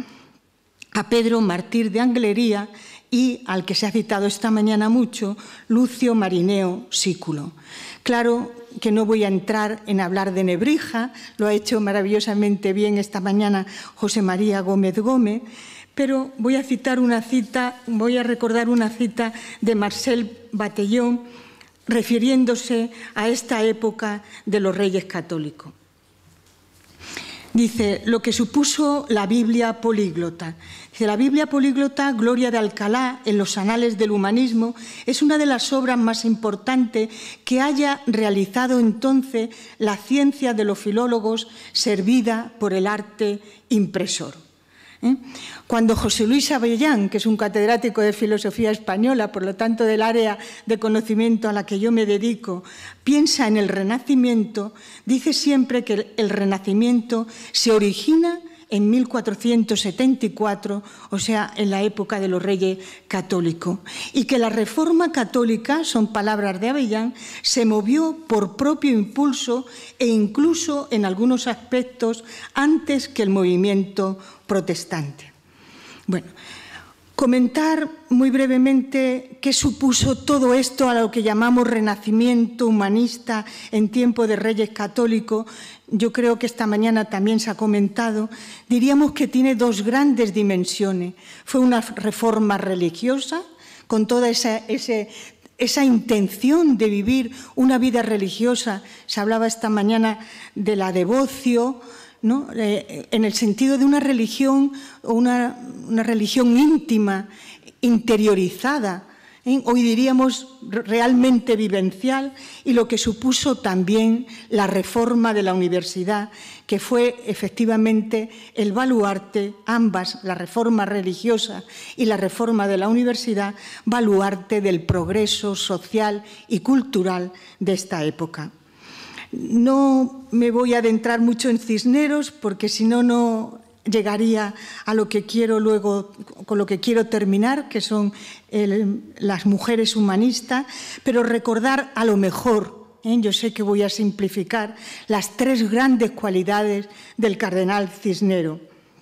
a Pedro Martír de Anglería y al que se ha citado esta mañana mucho, Lucio Marineo Sículo. Claro que no voy a entrar en hablar de Nebrija, lo ha hecho maravillosamente bien esta mañana José María Gómez Gómez, pero voy a citar una cita, voy a recordar una cita de Marcel Batellón refiriéndose a esta época de los Reyes Católicos. Dice, lo que supuso la Biblia políglota. Dice, la Biblia políglota, Gloria de Alcalá, en los anales del humanismo, es una de las obras más importantes que haya realizado entonces la ciencia de los filólogos servida por el arte impresor. ¿Eh? Cuando José Luis Avellán, que es un catedrático de filosofía española, por lo tanto del área de conocimiento a la que yo me dedico, piensa en el Renacimiento, dice siempre que el Renacimiento se origina en mil cuatrocientos setenta y cuatro, o sea, en la época de los Reyes Católicos, y que la Reforma Católica, son palabras de Avellán, se movió por propio impulso e incluso en algunos aspectos antes que el movimiento protestante. Bueno, comentar muy brevemente qué supuso todo esto a lo que llamamos renacimiento humanista en tiempo de Reyes Católicos. Yo creo que esta mañana también se ha comentado. Diríamos que tiene dos grandes dimensiones. Fue una reforma religiosa, con toda esa, ese, esa intención de vivir una vida religiosa. Se hablaba esta mañana de la devoción, ¿no? Eh, en el sentido de una religión, una, una religión íntima, interiorizada, ¿eh? Hoy diríamos realmente vivencial, y lo que supuso también la reforma de la universidad, que fue efectivamente el baluarte, ambas, la reforma religiosa y la reforma de la universidad, baluarte del progreso social y cultural de esta época. No me voy a adentrar mucho en Cisneros, porque si no, no llegaría a lo que quiero luego, con lo que quiero terminar, que son el, las mujeres humanistas, pero recordar a lo mejor, ¿eh? yo sé que voy a simplificar, las tres grandes cualidades del cardenal Cisneros.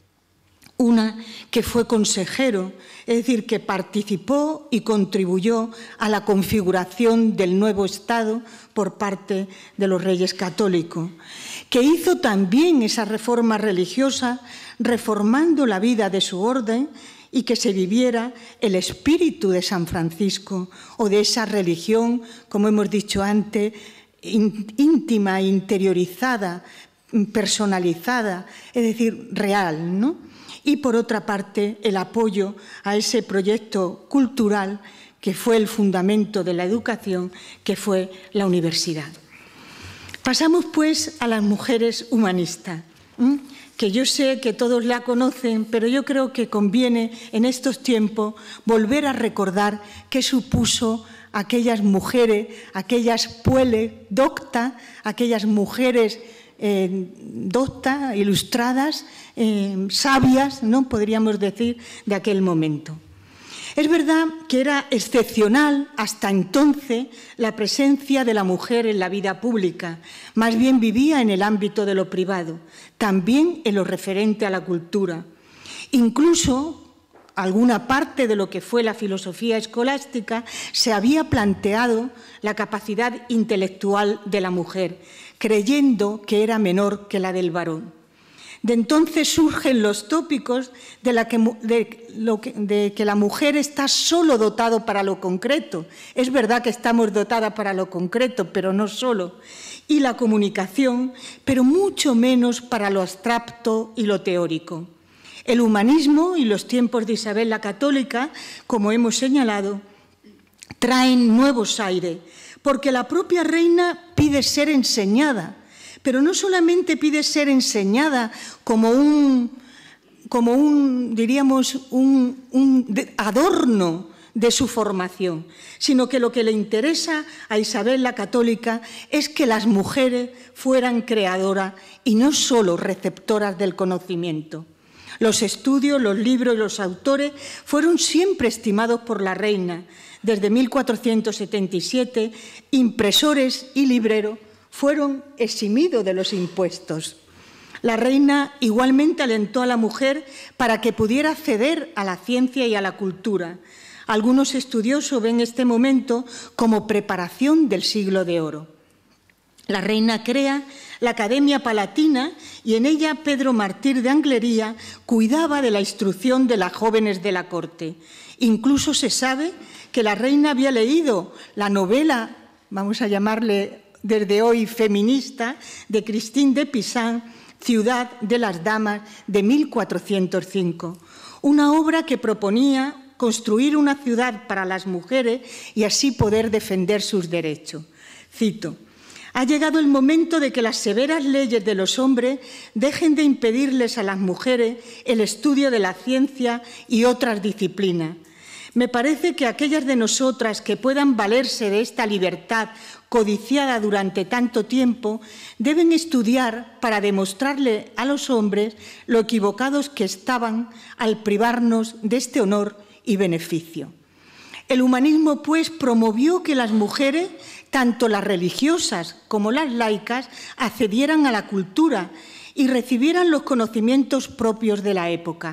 Una, que fue consejero, es decir, que participó y contribuyó a la configuración del nuevo Estado por parte de los reyes católicos, que hizo también esa reforma religiosa, reformando la vida de su orden, y que se viviera el espíritu de San Francisco, o de esa religión, como hemos dicho antes, íntima, interiorizada, personalizada, es decir, real, ¿no? Y, por otra parte, el apoyo a ese proyecto cultural que fue el fundamento de la educación, que fue la universidad. Pasamos, pues, a las mujeres humanistas, ¿eh? que yo sé que todos la conocen, pero yo creo que conviene en estos tiempos volver a recordar qué supuso aquellas mujeres, aquellas pueles docta, aquellas mujeres Eh, doctas, ilustradas, eh, sabias, ¿no? podríamos decir, de aquel momento. Es verdad que era excepcional hasta entonces la presencia de la mujer en la vida pública, más bien vivía en el ámbito de lo privado, también en lo referente a la cultura. Incluso alguna parte de lo que fue la filosofía escolástica se había planteado la capacidad intelectual de la mujer, creyendo que era menor que la del varón. De entonces surgen los tópicos de, la que, de, lo que, de que la mujer está solo dotado para lo concreto. Es verdad que estamos dotadas para lo concreto, pero no solo. Y la comunicación, pero mucho menos para lo abstracto y lo teórico. El humanismo y los tiempos de Isabel la Católica, como hemos señalado, traen nuevos aires, porque la propia reina pide ser enseñada, pero no solamente pide ser enseñada como un, como un diríamos, un, un adorno de su formación, sino que lo que le interesa a Isabel la Católica es que las mujeres fueran creadoras y no solo receptoras del conocimiento. Los estudios, los libros y los autores fueron siempre estimados por la reina. Desde mil cuatrocientos setenta y siete, impresores y libreros fueron eximidos de los impuestos. La reina igualmente alentó a la mujer para que pudiera acceder a la ciencia y a la cultura. Algunos estudiosos ven este momento como preparación del siglo de oro. La reina crea la Academia Palatina y en ella Pedro Martir de Anglería cuidaba de la instrucción de las jóvenes de la corte. Incluso se sabe que la reina había leído la novela, vamos a llamarle desde hoy feminista, de Christine de Pisan, Ciudad de las Damas, de mil cuatrocientos cinco. Una obra que proponía construir una ciudad para las mujeres y así poder defender sus derechos. Cito: ha llegado el momento de que las severas leyes de los hombres dejen de impedirles a las mujeres el estudio de la ciencia y otras disciplinas. Me parece que aquellas de nosotras que puedan valerse de esta libertad codiciada durante tanto tiempo deben estudiar para demostrarle a los hombres lo equivocados que estaban al privarnos de este honor y beneficio. El humanismo, pues, promovió que las mujeres, tanto las religiosas como las laicas, accedieran a la cultura y recibieran los conocimientos propios de la época.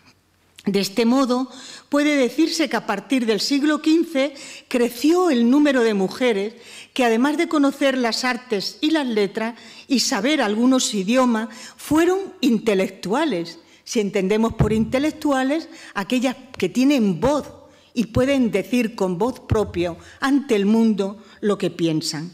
De este modo, puede decirse que a partir del siglo quince creció el número de mujeres que, además de conocer las artes y las letras y saber algunos idiomas, fueron intelectuales. Si entendemos por intelectuales, aquellas que tienen voz y pueden decir con voz propia ante el mundo lo que piensan.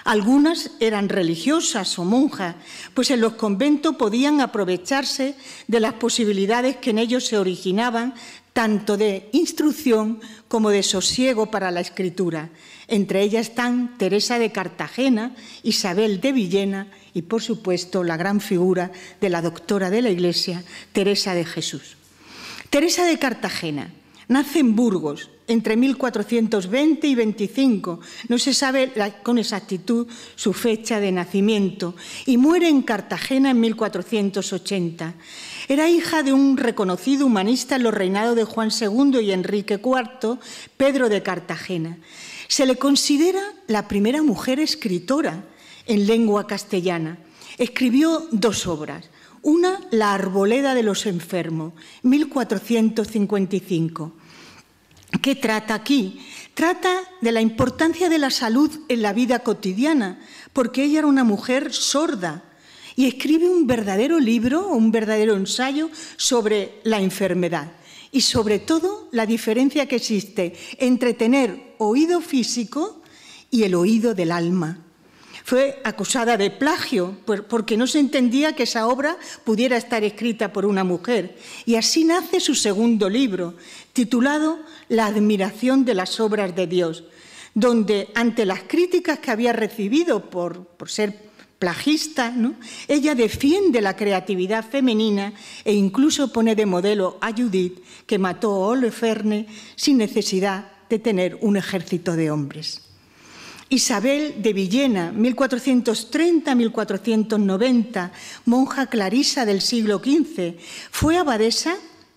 Algunas eran religiosas o monjas, pues en los conventos podían aprovecharse de las posibilidades que en ellos se originaban, tanto de instrucción como de sosiego para la escritura. Entre ellas están Teresa de Cartagena, Isabel de Villena y, por supuesto, la gran figura de la doctora de la Iglesia, Teresa de Jesús. Teresa de Cartagena nace en Burgos entre mil cuatrocientos veinte y veinticinco, no se sabe con exactitud su fecha de nacimiento, y muere en Cartagena en mil cuatrocientos ochenta. Era hija de un reconocido humanista en los reinados de Juan segundo y Enrique cuarto, Pedro de Cartagena. Se le considera la primera mujer escritora en lengua castellana. Escribió dos obras. Una, La arboleda de los enfermos, mil cuatrocientos cincuenta y cinco. ¿Qué trata aquí? Trata de la importancia de la salud en la vida cotidiana, porque ella era una mujer sorda y escribe un verdadero libro, un verdadero ensayo sobre la enfermedad y sobre todo la diferencia que existe entre tener oído físico y el oído del alma. Fue acusada de plagio porque no se entendía que esa obra pudiera estar escrita por una mujer. Y así nace su segundo libro, titulado La admiración de las obras de Dios, donde ante las críticas que había recibido por, por ser plagista, ¿no?, ella defiende la creatividad femenina e incluso pone de modelo a Judith, que mató a Holofernes sin necesidad de tener un ejército de hombres. Isabel de Villena, mil cuatrocientos treinta a mil cuatrocientos noventa, monja clarisa del siglo quince, fue abadesa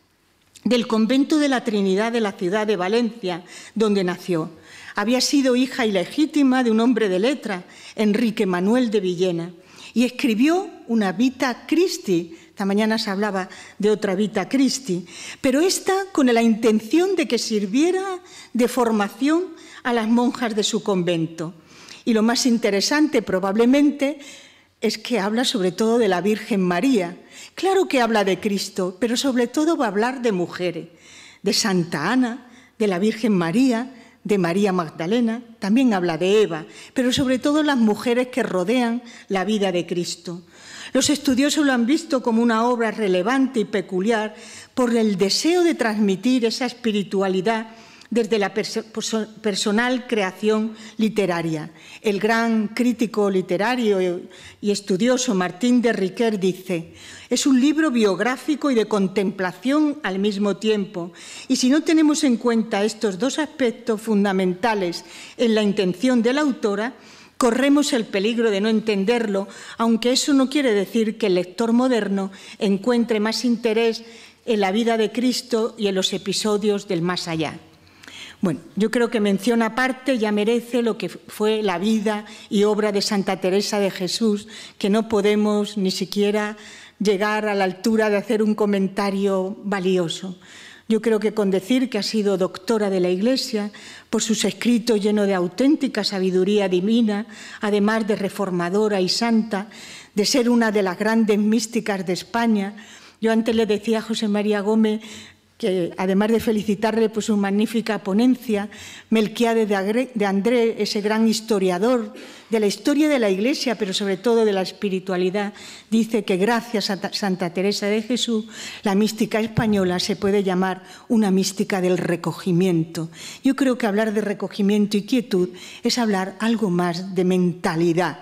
del convento de la Trinidad de la ciudad de Valencia, donde nació. Había sido hija ilegítima de un hombre de letra, Enrique Manuel de Villena, y escribió una Vita Christi. Esta mañana se hablaba de otra Vita Christi, pero esta con la intención de que sirviera de formación a las monjas de su convento. Y lo más interesante probablemente es que habla sobre todo de la Virgen María. Claro que habla de Cristo, pero sobre todo va a hablar de mujeres, de Santa Ana, de la Virgen María, de María Magdalena, también habla de Eva, pero sobre todo las mujeres que rodean la vida de Cristo. Los estudiosos lo han visto como una obra relevante y peculiar por el deseo de transmitir esa espiritualidad desde la perso personal creación literaria. El gran crítico literario y estudioso Martín de Riquer dice: es un libro biográfico y de contemplación al mismo tiempo, y si no tenemos en cuenta estos dos aspectos fundamentales en la intención de la autora, corremos el peligro de no entenderlo, aunque eso no quiere decir que el lector moderno encuentre más interés en la vida de Cristo y en los episodios del más allá. Bueno, yo creo que mención aparte ya merece lo que fue la vida y obra de Santa Teresa de Jesús, que no podemos ni siquiera llegar a la altura de hacer un comentario valioso. Yo creo que con decir que ha sido doctora de la Iglesia por sus escritos llenos de auténtica sabiduría divina, además de reformadora y santa, de ser una de las grandes místicas de España. Yo antes le decía a José María Gómez que, además de felicitarle por su magnífica ponencia, Melquiades de Andrés, ese gran historiador de la historia de la Iglesia, pero sobre todo de la espiritualidad, dice que gracias a Santa Teresa de Jesús, la mística española se puede llamar una mística del recogimiento. Yo creo que hablar de recogimiento y quietud es hablar algo más de mentalidad,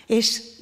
es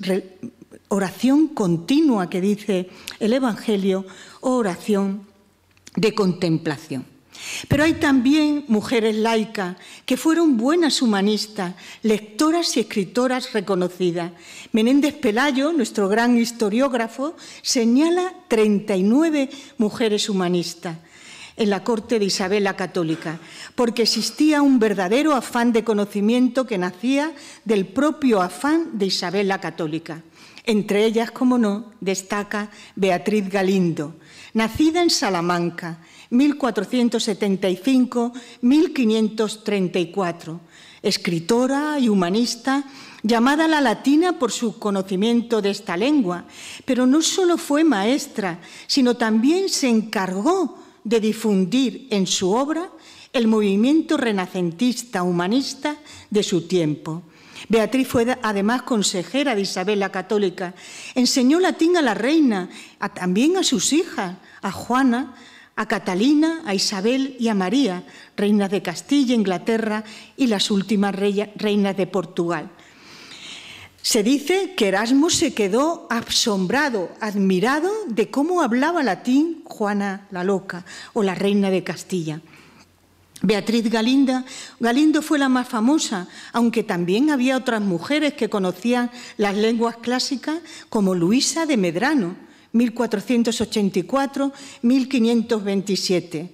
oración continua, que dice el Evangelio, o oración de contemplación. Pero hay también mujeres laicas que fueron buenas humanistas, lectoras y escritoras reconocidas. Menéndez Pelayo, nuestro gran historiógrafo, señala treinta y nueve mujeres humanistas en la corte de Isabel la Católica, porque existía un verdadero afán de conocimiento que nacía del propio afán de Isabel la Católica. Entre ellas, como no, destaca Beatriz Galindo, nacida en Salamanca, mil cuatrocientos setenta y cinco a mil quinientos treinta y cuatro, escritora y humanista, llamada la latina por su conocimiento de esta lengua, pero no solo fue maestra, sino también se encargó de difundir en su obra el movimiento renacentista humanista de su tiempo. Beatriz fue además consejera de Isabel la Católica. Enseñó latín a la reina, a, también a sus hijas, a Juana, a Catalina, a Isabel y a María, reinas de Castilla, Inglaterra y las últimas reinas de Portugal. Se dice que Erasmo se quedó asombrado, admirado de cómo hablaba latín Juana la Loca o la reina de Castilla. Beatriz Galinda, Galindo fue la más famosa, aunque también había otras mujeres que conocían las lenguas clásicas, como Luisa de Medrano, mil cuatrocientos ochenta y cuatro a mil quinientos veintisiete.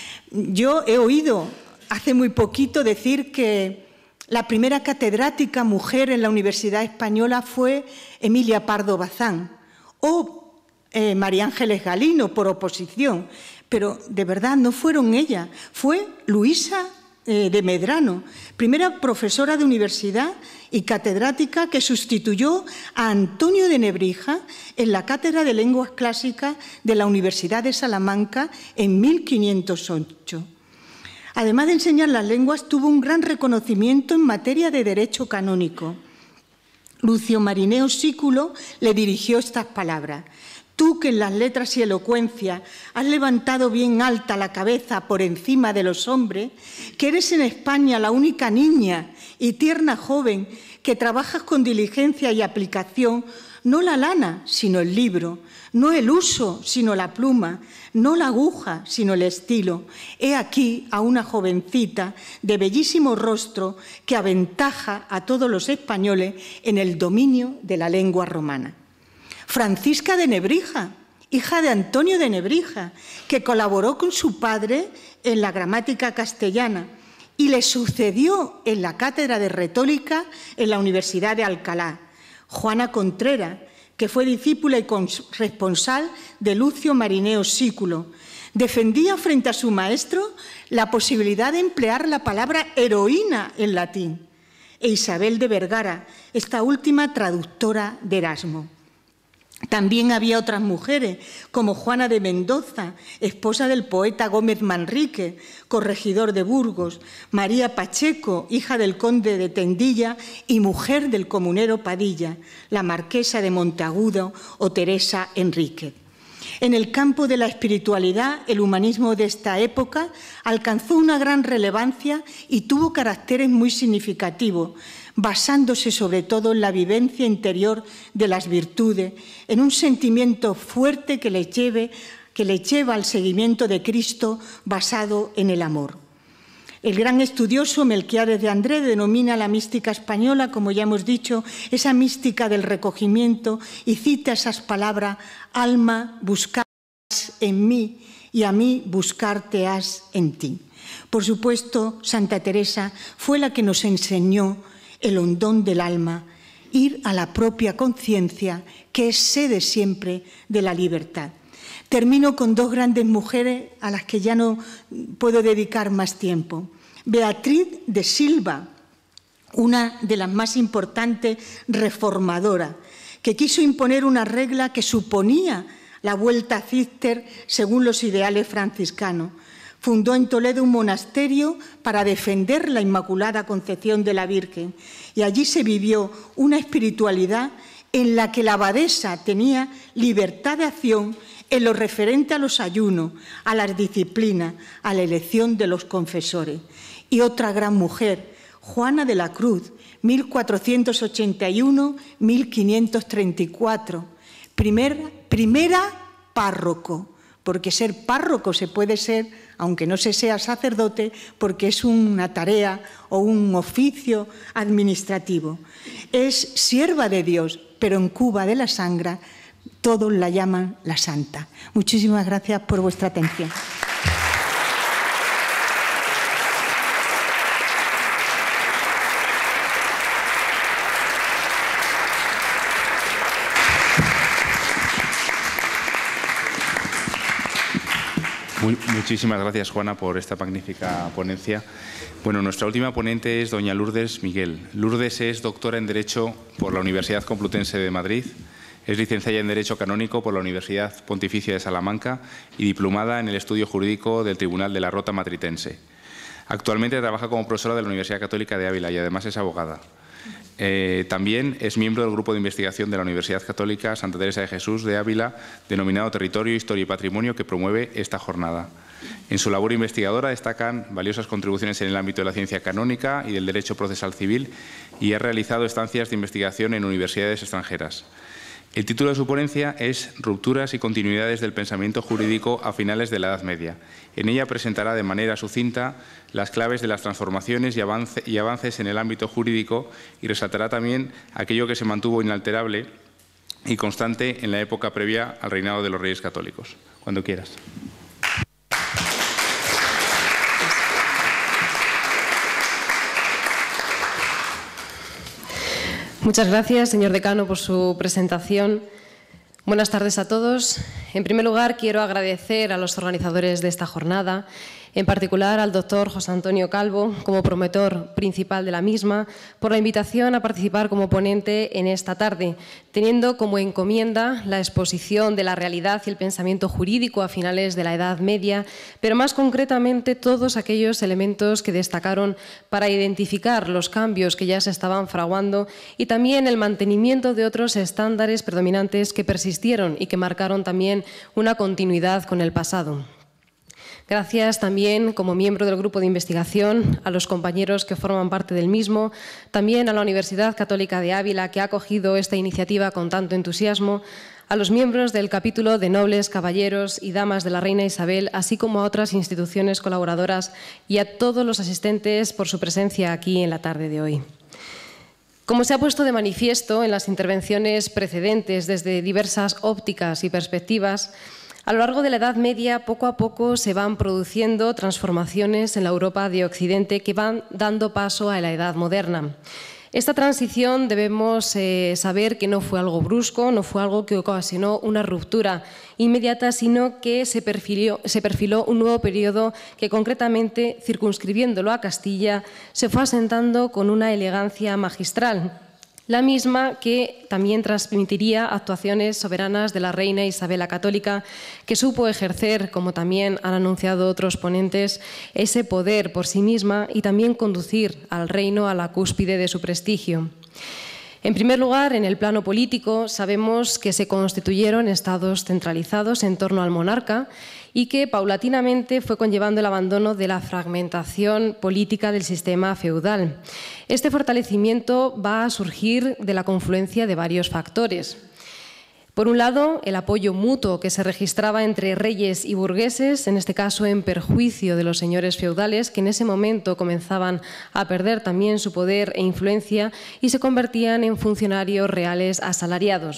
Yo he oído hace muy poquito decir que la primera catedrática mujer en la Universidad Española fue Emilia Pardo Bazán o eh, María Ángeles Galino, por oposición, pero de verdad no fueron ellas, fue Luisa eh, de Medrano, primera profesora de universidad y catedrática que sustituyó a Antonio de Nebrija en la Cátedra de Lenguas Clásicas de la Universidad de Salamanca en mil quinientos ocho. Además de enseñar las lenguas, tuvo un gran reconocimiento en materia de derecho canónico. Lucio Marineo Sículo le dirigió estas palabras: tú que en las letras y elocuencia has levantado bien alta la cabeza por encima de los hombres, que eres en España la única niña y tierna joven que trabajas con diligencia y aplicación, no la lana, sino el libro, no el uso, sino la pluma, no la aguja, sino el estilo. He aquí a una jovencita de bellísimo rostro que aventaja a todos los españoles en el dominio de la lengua romana. Francisca de Nebrija, hija de Antonio de Nebrija, que colaboró con su padre en la gramática castellana y le sucedió en la cátedra de retórica en la Universidad de Alcalá. Juana Contreras, que fue discípula y corresponsal de Lucio Marineo Sículo, defendía frente a su maestro la posibilidad de emplear la palabra heroína en latín, e Isabel de Vergara, esta última traductora de Erasmo. También había otras mujeres, como Juana de Mendoza, esposa del poeta Gómez Manrique, corregidor de Burgos, María Pacheco, hija del conde de Tendilla y mujer del comunero Padilla, la marquesa de Monteagudo o Teresa Enríquez. En el campo de la espiritualidad, el humanismo de esta época alcanzó una gran relevancia y tuvo caracteres muy significativos, basándose sobre todo en la vivencia interior de las virtudes, en un sentimiento fuerte que les lleve, que les lleva al seguimiento de Cristo basado en el amor. El gran estudioso Melquiades de André denomina la mística española, como ya hemos dicho, esa mística del recogimiento, y cita esas palabras: alma, buscar en mí, y a mí buscarte has en ti. Por supuesto, Santa Teresa fue la que nos enseñó el hondón del alma, ir a la propia conciencia, que es sede siempre de la libertad. Termino con dos grandes mujeres a las que ya no puedo dedicar más tiempo. Beatriz de Silva, una de las más importantes reformadoras, que quiso imponer una regla que suponía la vuelta a Císter según los ideales franciscanos. Fundó en Toledo un monasterio para defender la Inmaculada Concepción de la Virgen, y allí se vivió una espiritualidad en la que la abadesa tenía libertad de acción en lo referente a los ayunos, a las disciplinas, a la elección de los confesores. Y otra gran mujer, Juana de la Cruz, mil cuatrocientos ochenta y uno a mil quinientos treinta y cuatro, primer, primera párroco, porque ser párroco se puede ser, aunque no se sea sacerdote, porque es una tarea o un oficio administrativo. Es sierva de Dios, pero en Cuba de la Sangre todos la llaman la Santa. Muchísimas gracias por vuestra atención. Muy, muchísimas gracias, Juana, por esta magnífica ponencia. Bueno, nuestra última ponente es doña Lourdes Miguel. Lourdes es doctora en Derecho por la Universidad Complutense de Madrid, es licenciada en Derecho Canónico por la Universidad Pontificia de Salamanca y diplomada en el estudio jurídico del Tribunal de la Rota Matritense. Actualmente trabaja como profesora de la Universidad Católica de Ávila y además es abogada. Eh, también es miembro del Grupo de Investigación de la Universidad Católica Santa Teresa de Jesús de Ávila, denominado Territorio, Historia y Patrimonio, que promueve esta jornada. En su labor investigadora destacan valiosas contribuciones en el ámbito de la ciencia canónica y del derecho procesal civil, y ha realizado estancias de investigación en universidades extranjeras. El título de su ponencia es Rupturas y continuidades del pensamiento jurídico a finales de la Edad Media. En ella presentará de manera sucinta las claves de las transformaciones y, avance, y avances en el ámbito jurídico, y resaltará también aquello que se mantuvo inalterable y constante en la época previa al reinado de los Reyes Católicos. Cuando quieras. Muchas gracias, señor decano, por su presentación. Buenas tardes a todos. En primer lugar, quiero agradecer a los organizadores de esta jornada, en particular al doctor José Antonio Calvo, como promotor principal de la misma, por la invitación a participar como ponente en esta tarde, teniendo como encomienda la exposición de la realidad y el pensamiento jurídico a finales de la Edad Media, pero más concretamente todos aquellos elementos que destacaron para identificar los cambios que ya se estaban fraguando y también el mantenimiento de otros estándares predominantes que persistieron y que marcaron también una continuidad con el pasado. Gracias también, como miembro del grupo de investigación, a los compañeros que forman parte del mismo, también a la Universidad Católica de Ávila, que ha acogido esta iniciativa con tanto entusiasmo, a los miembros del capítulo de nobles, caballeros y damas de la Reina Isabel, así como a otras instituciones colaboradoras, y a todos los asistentes por su presencia aquí en la tarde de hoy. Como se ha puesto de manifiesto en las intervenciones precedentes desde diversas ópticas y perspectivas, a lo largo de la Edad Media, poco a poco se van produciendo transformaciones en la Europa de Occidente que van dando paso a la Edad Moderna. Esta transición debemos eh, saber que no fue algo brusco, no fue algo que ocasionó una ruptura inmediata, sino que se perfiló, se perfiló un nuevo periodo que, concretamente, circunscribiéndolo a Castilla, se fue asentando con una elegancia magistral, la misma que también transmitiría actuaciones soberanas de la reina Isabel la Católica, que supo ejercer, como también han anunciado otros ponentes, ese poder por sí misma y también conducir al reino a la cúspide de su prestigio. En primer lugar, en el plano político, sabemos que se constituyeron estados centralizados en torno al monarca y que paulatinamente fue conllevando el abandono de la fragmentación política del sistema feudal. Este fortalecimiento va a surgir de la confluencia de varios factores. Por un lado, el apoyo mutuo que se registraba entre reyes y burgueses, en este caso en perjuicio de los señores feudales, que en ese momento comenzaban a perder también su poder e influencia y se convertían en funcionarios reales asalariados.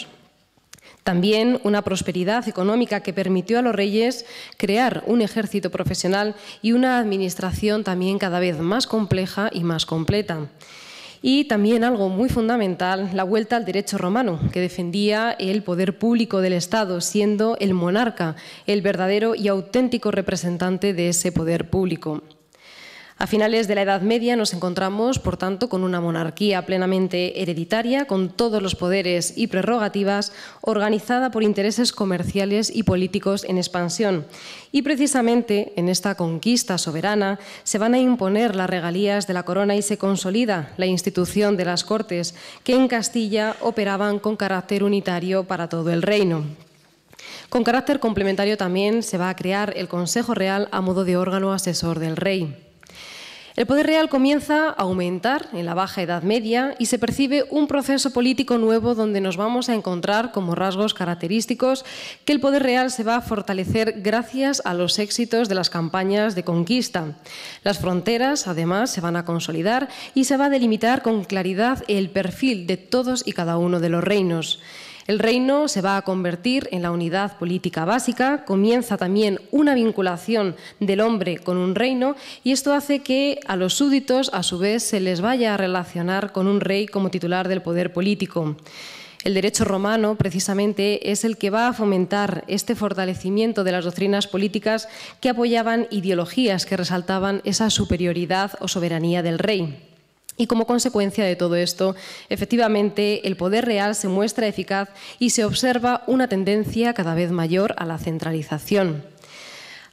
También una prosperidad económica que permitió a los reyes crear un ejército profesional y una administración también cada vez más compleja y más completa. Y también algo muy fundamental, la vuelta al derecho romano, que defendía el poder público del Estado, siendo el monarca el verdadero y auténtico representante de ese poder público. A finales de la Edad Media nos encontramos, por tanto, con una monarquía plenamente hereditaria, con todos los poderes y prerrogativas, organizada por intereses comerciales y políticos en expansión. Y precisamente en esta conquista soberana se van a imponer las regalías de la corona y se consolida la institución de las Cortes, que en Castilla operaban con carácter unitario para todo el reino. Con carácter complementario también se va a crear el Consejo Real a modo de órgano asesor del rey. El poder real comienza a aumentar en la Baja Edad Media y se percibe un proceso político nuevo donde nos vamos a encontrar como rasgos característicos que el poder real se va a fortalecer gracias a los éxitos de las campañas de conquista. Las fronteras, además, se van a consolidar y se va a delimitar con claridad el perfil de todos y cada uno de los reinos. El reino se va a convertir en la unidad política básica, comienza también una vinculación del hombre con un reino y esto hace que a los súbditos, a su vez, se les vaya a relacionar con un rey como titular del poder político. El derecho romano, precisamente, es el que va a fomentar este fortalecimiento de las doctrinas políticas que apoyaban ideologías que resaltaban esa superioridad o soberanía del rey. Y como consecuencia de todo esto, efectivamente, el poder real se muestra eficaz y se observa una tendencia cada vez mayor a la centralización.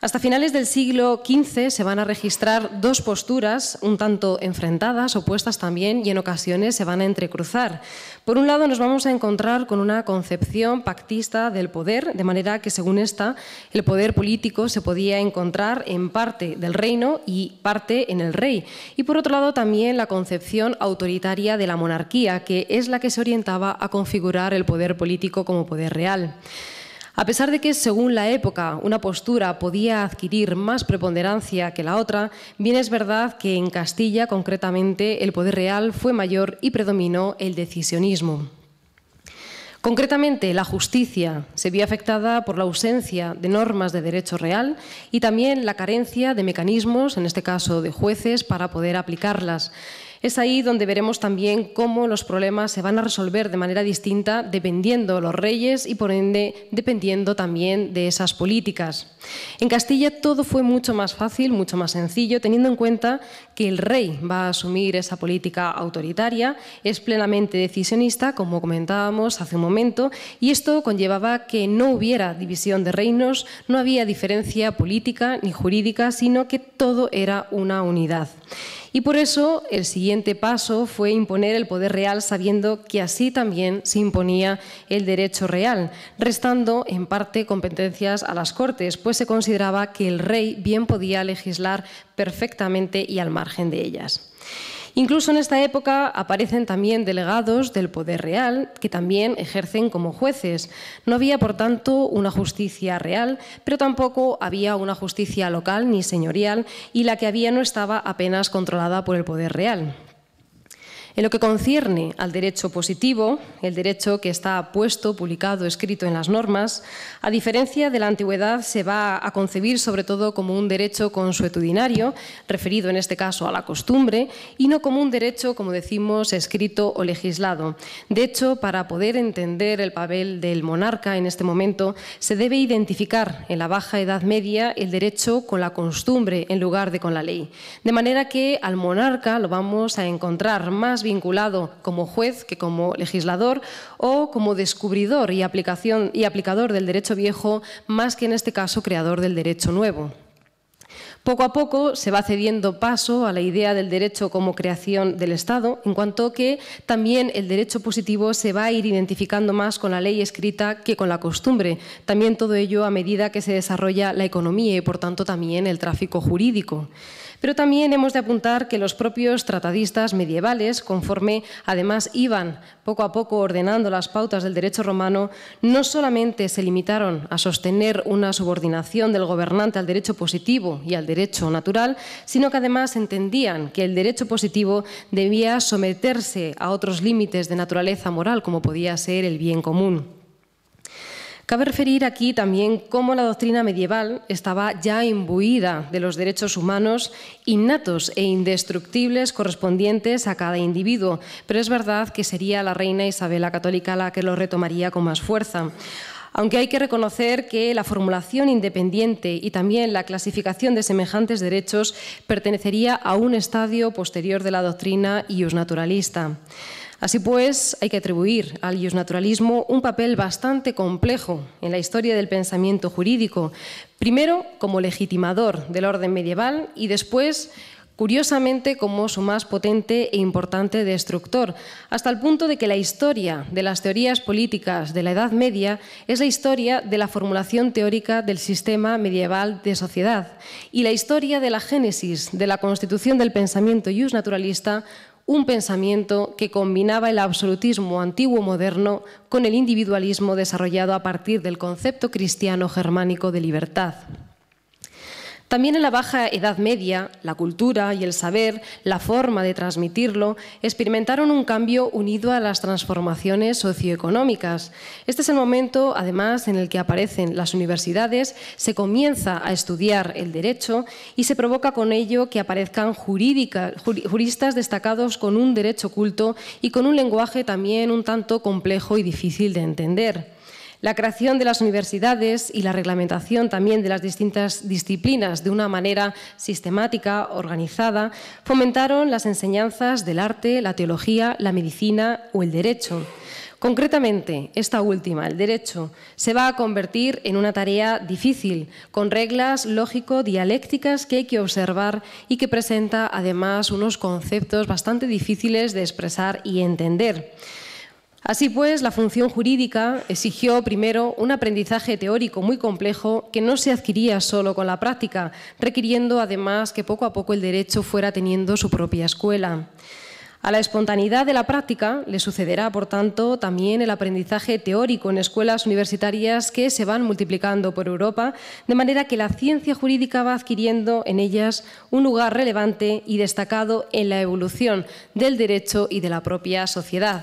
Hasta finales del siglo quince se van a registrar dos posturas un tanto enfrentadas, opuestas también, y en ocasiones se van a entrecruzar. Por un lado, nos vamos a encontrar con una concepción pactista del poder, de manera que, según esta, el poder político se podía encontrar en parte del reino y parte en el rey. Y por otro lado, también la concepción autoritaria de la monarquía, que es la que se orientaba a configurar el poder político como poder real. A pesar de que, según la época, una postura podía adquirir más preponderancia que la otra, bien es verdad que en Castilla, concretamente, el poder real fue mayor y predominó el decisionismo. Concretamente, la justicia se vio afectada por la ausencia de normas de derecho real y también la carencia de mecanismos, en este caso de jueces, para poder aplicarlas. Es ahí donde veremos también cómo los problemas se van a resolver de manera distinta dependiendo de los reyes y, por ende, dependiendo también de esas políticas. En Castilla todo fue mucho más fácil, mucho más sencillo, teniendo en cuenta que el rey va a asumir esa política autoritaria, es plenamente decisionista, como comentábamos hace un momento, y esto conllevaba que no hubiera división de reinos, no había diferencia política ni jurídica, sino que todo era una unidad. Y por eso el siguiente paso fue imponer el poder real, sabiendo que así también se imponía el derecho real, restando en parte competencias a las Cortes, pues se consideraba que el rey bien podía legislar perfectamente y al margen de ellas. Incluso en esta época aparecen también delegados del poder real que también ejercen como jueces. No había, por tanto, una justicia real, pero tampoco había una justicia local ni señorial, y la que había no estaba apenas controlada por el poder real. En lo que concierne al derecho positivo, el derecho que está puesto, publicado, escrito en las normas, a diferencia de la antigüedad, se va a concebir sobre todo como un derecho consuetudinario, referido en este caso a la costumbre, y no como un derecho, como decimos, escrito o legislado. De hecho, para poder entender el papel del monarca en este momento, se debe identificar en la Baja Edad Media el derecho con la costumbre en lugar de con la ley. De manera que al monarca lo vamos a encontrar más vinculado como juez que como legislador, o como descubridor y, aplicación, y aplicador del derecho viejo, más que en este caso creador del derecho nuevo. Poco a poco se va cediendo paso a la idea del derecho como creación del Estado, en cuanto que también el derecho positivo se va a ir identificando más con la ley escrita que con la costumbre. También todo ello a medida que se desarrolla la economía y, por tanto, también el tráfico jurídico. Pero también hemos de apuntar que los propios tratadistas medievales, conforme además iban poco a poco ordenando las pautas del derecho romano, no solamente se limitaron a sostener una subordinación del gobernante al derecho positivo y al derecho natural, sino que además entendían que el derecho positivo debía someterse a otros límites de naturaleza moral, como podía ser el bien común. Cabe referir aquí también cómo la doctrina medieval estaba ya imbuida de los derechos humanos innatos e indestructibles correspondientes a cada individuo, pero es verdad que sería la reina Isabel la Católica la que lo retomaría con más fuerza. Aunque hay que reconocer que la formulación independiente y también la clasificación de semejantes derechos pertenecería a un estadio posterior de la doctrina iusnaturalista. Así pues, hay que atribuir al iusnaturalismo un papel bastante complejo en la historia del pensamiento jurídico, primero como legitimador del orden medieval y después, curiosamente, como su más potente e importante destructor, hasta el punto de que la historia de las teorías políticas de la Edad Media es la historia de la formulación teórica del sistema medieval de sociedad y la historia de la génesis de la constitución del pensamiento iusnaturalista, un pensamiento que combinaba el absolutismo antiguo-moderno con el individualismo desarrollado a partir del concepto cristiano germánico de libertad. También en la Baja Edad Media, la cultura y el saber, la forma de transmitirlo, experimentaron un cambio unido a las transformaciones socioeconómicas. Este es el momento, además, en el que aparecen las universidades, se comienza a estudiar el derecho y se provoca con ello que aparezcan jurídica, juristas destacados con un derecho culto y con un lenguaje también un tanto complejo y difícil de entender. La creación de las universidades y la reglamentación también de las distintas disciplinas de una manera sistemática, organizada, fomentaron las enseñanzas del arte, la teología, la medicina o el derecho. Concretamente, esta última, el derecho, se va a convertir en una tarea difícil, con reglas lógico-dialécticas que hay que observar y que presenta además unos conceptos bastante difíciles de expresar y entender. Así pues, la función jurídica exigió primero un aprendizaje teórico muy complejo que no se adquiría solo con la práctica, requiriendo además que poco a poco el derecho fuera teniendo su propia escuela. A la espontaneidad de la práctica le sucederá, por tanto, también el aprendizaje teórico en escuelas universitarias que se van multiplicando por Europa, de manera que la ciencia jurídica va adquiriendo en ellas un lugar relevante y destacado en la evolución del derecho y de la propia sociedad.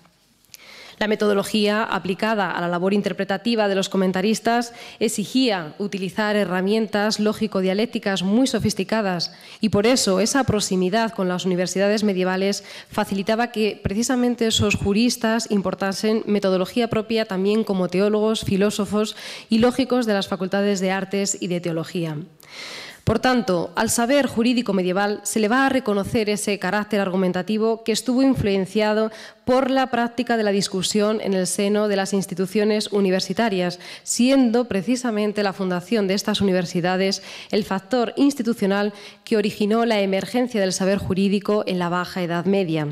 La metodología aplicada a la labor interpretativa de los comentaristas exigía utilizar herramientas lógico-dialécticas muy sofisticadas y por eso esa proximidad con las universidades medievales facilitaba que precisamente esos juristas importasen metodología propia también como teólogos, filósofos y lógicos de las facultades de artes y de teología. Por tanto, al saber jurídico medieval se le va a reconocer ese carácter argumentativo que estuvo influenciado por la práctica de la discusión en el seno de las instituciones universitarias, siendo precisamente la fundación de estas universidades el factor institucional que originó la emergencia del saber jurídico en la Baja Edad Media.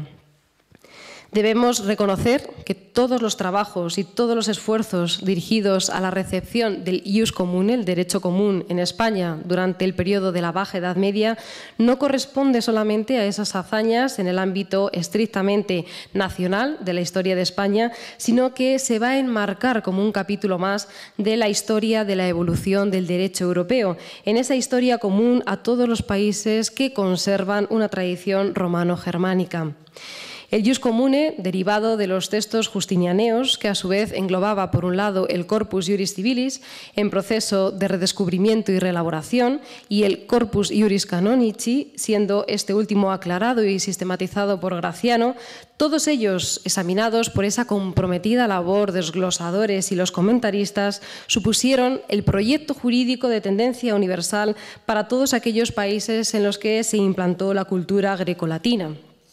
Debemos reconocer que todos los trabajos y todos los esfuerzos dirigidos a la recepción del ius comune, el derecho común en España durante el periodo de la Baja Edad Media, no corresponde solamente a esas hazañas en el ámbito estrictamente nacional de la historia de España, sino que se va a enmarcar como un capítulo más de la historia de la evolución del derecho europeo, en esa historia común a todos los países que conservan una tradición romano-germánica. El ius comune, derivado de los textos justinianeos, que a su vez englobaba, por un lado, el corpus iuris civilis, en proceso de redescubrimiento y reelaboración, y el corpus iuris canonici, siendo este último aclarado y sistematizado por Graciano, todos ellos examinados por esa comprometida labor de los glosadores y los comentaristas, supusieron el proyecto jurídico de tendencia universal para todos aquellos países en los que se implantó la cultura grecolatina.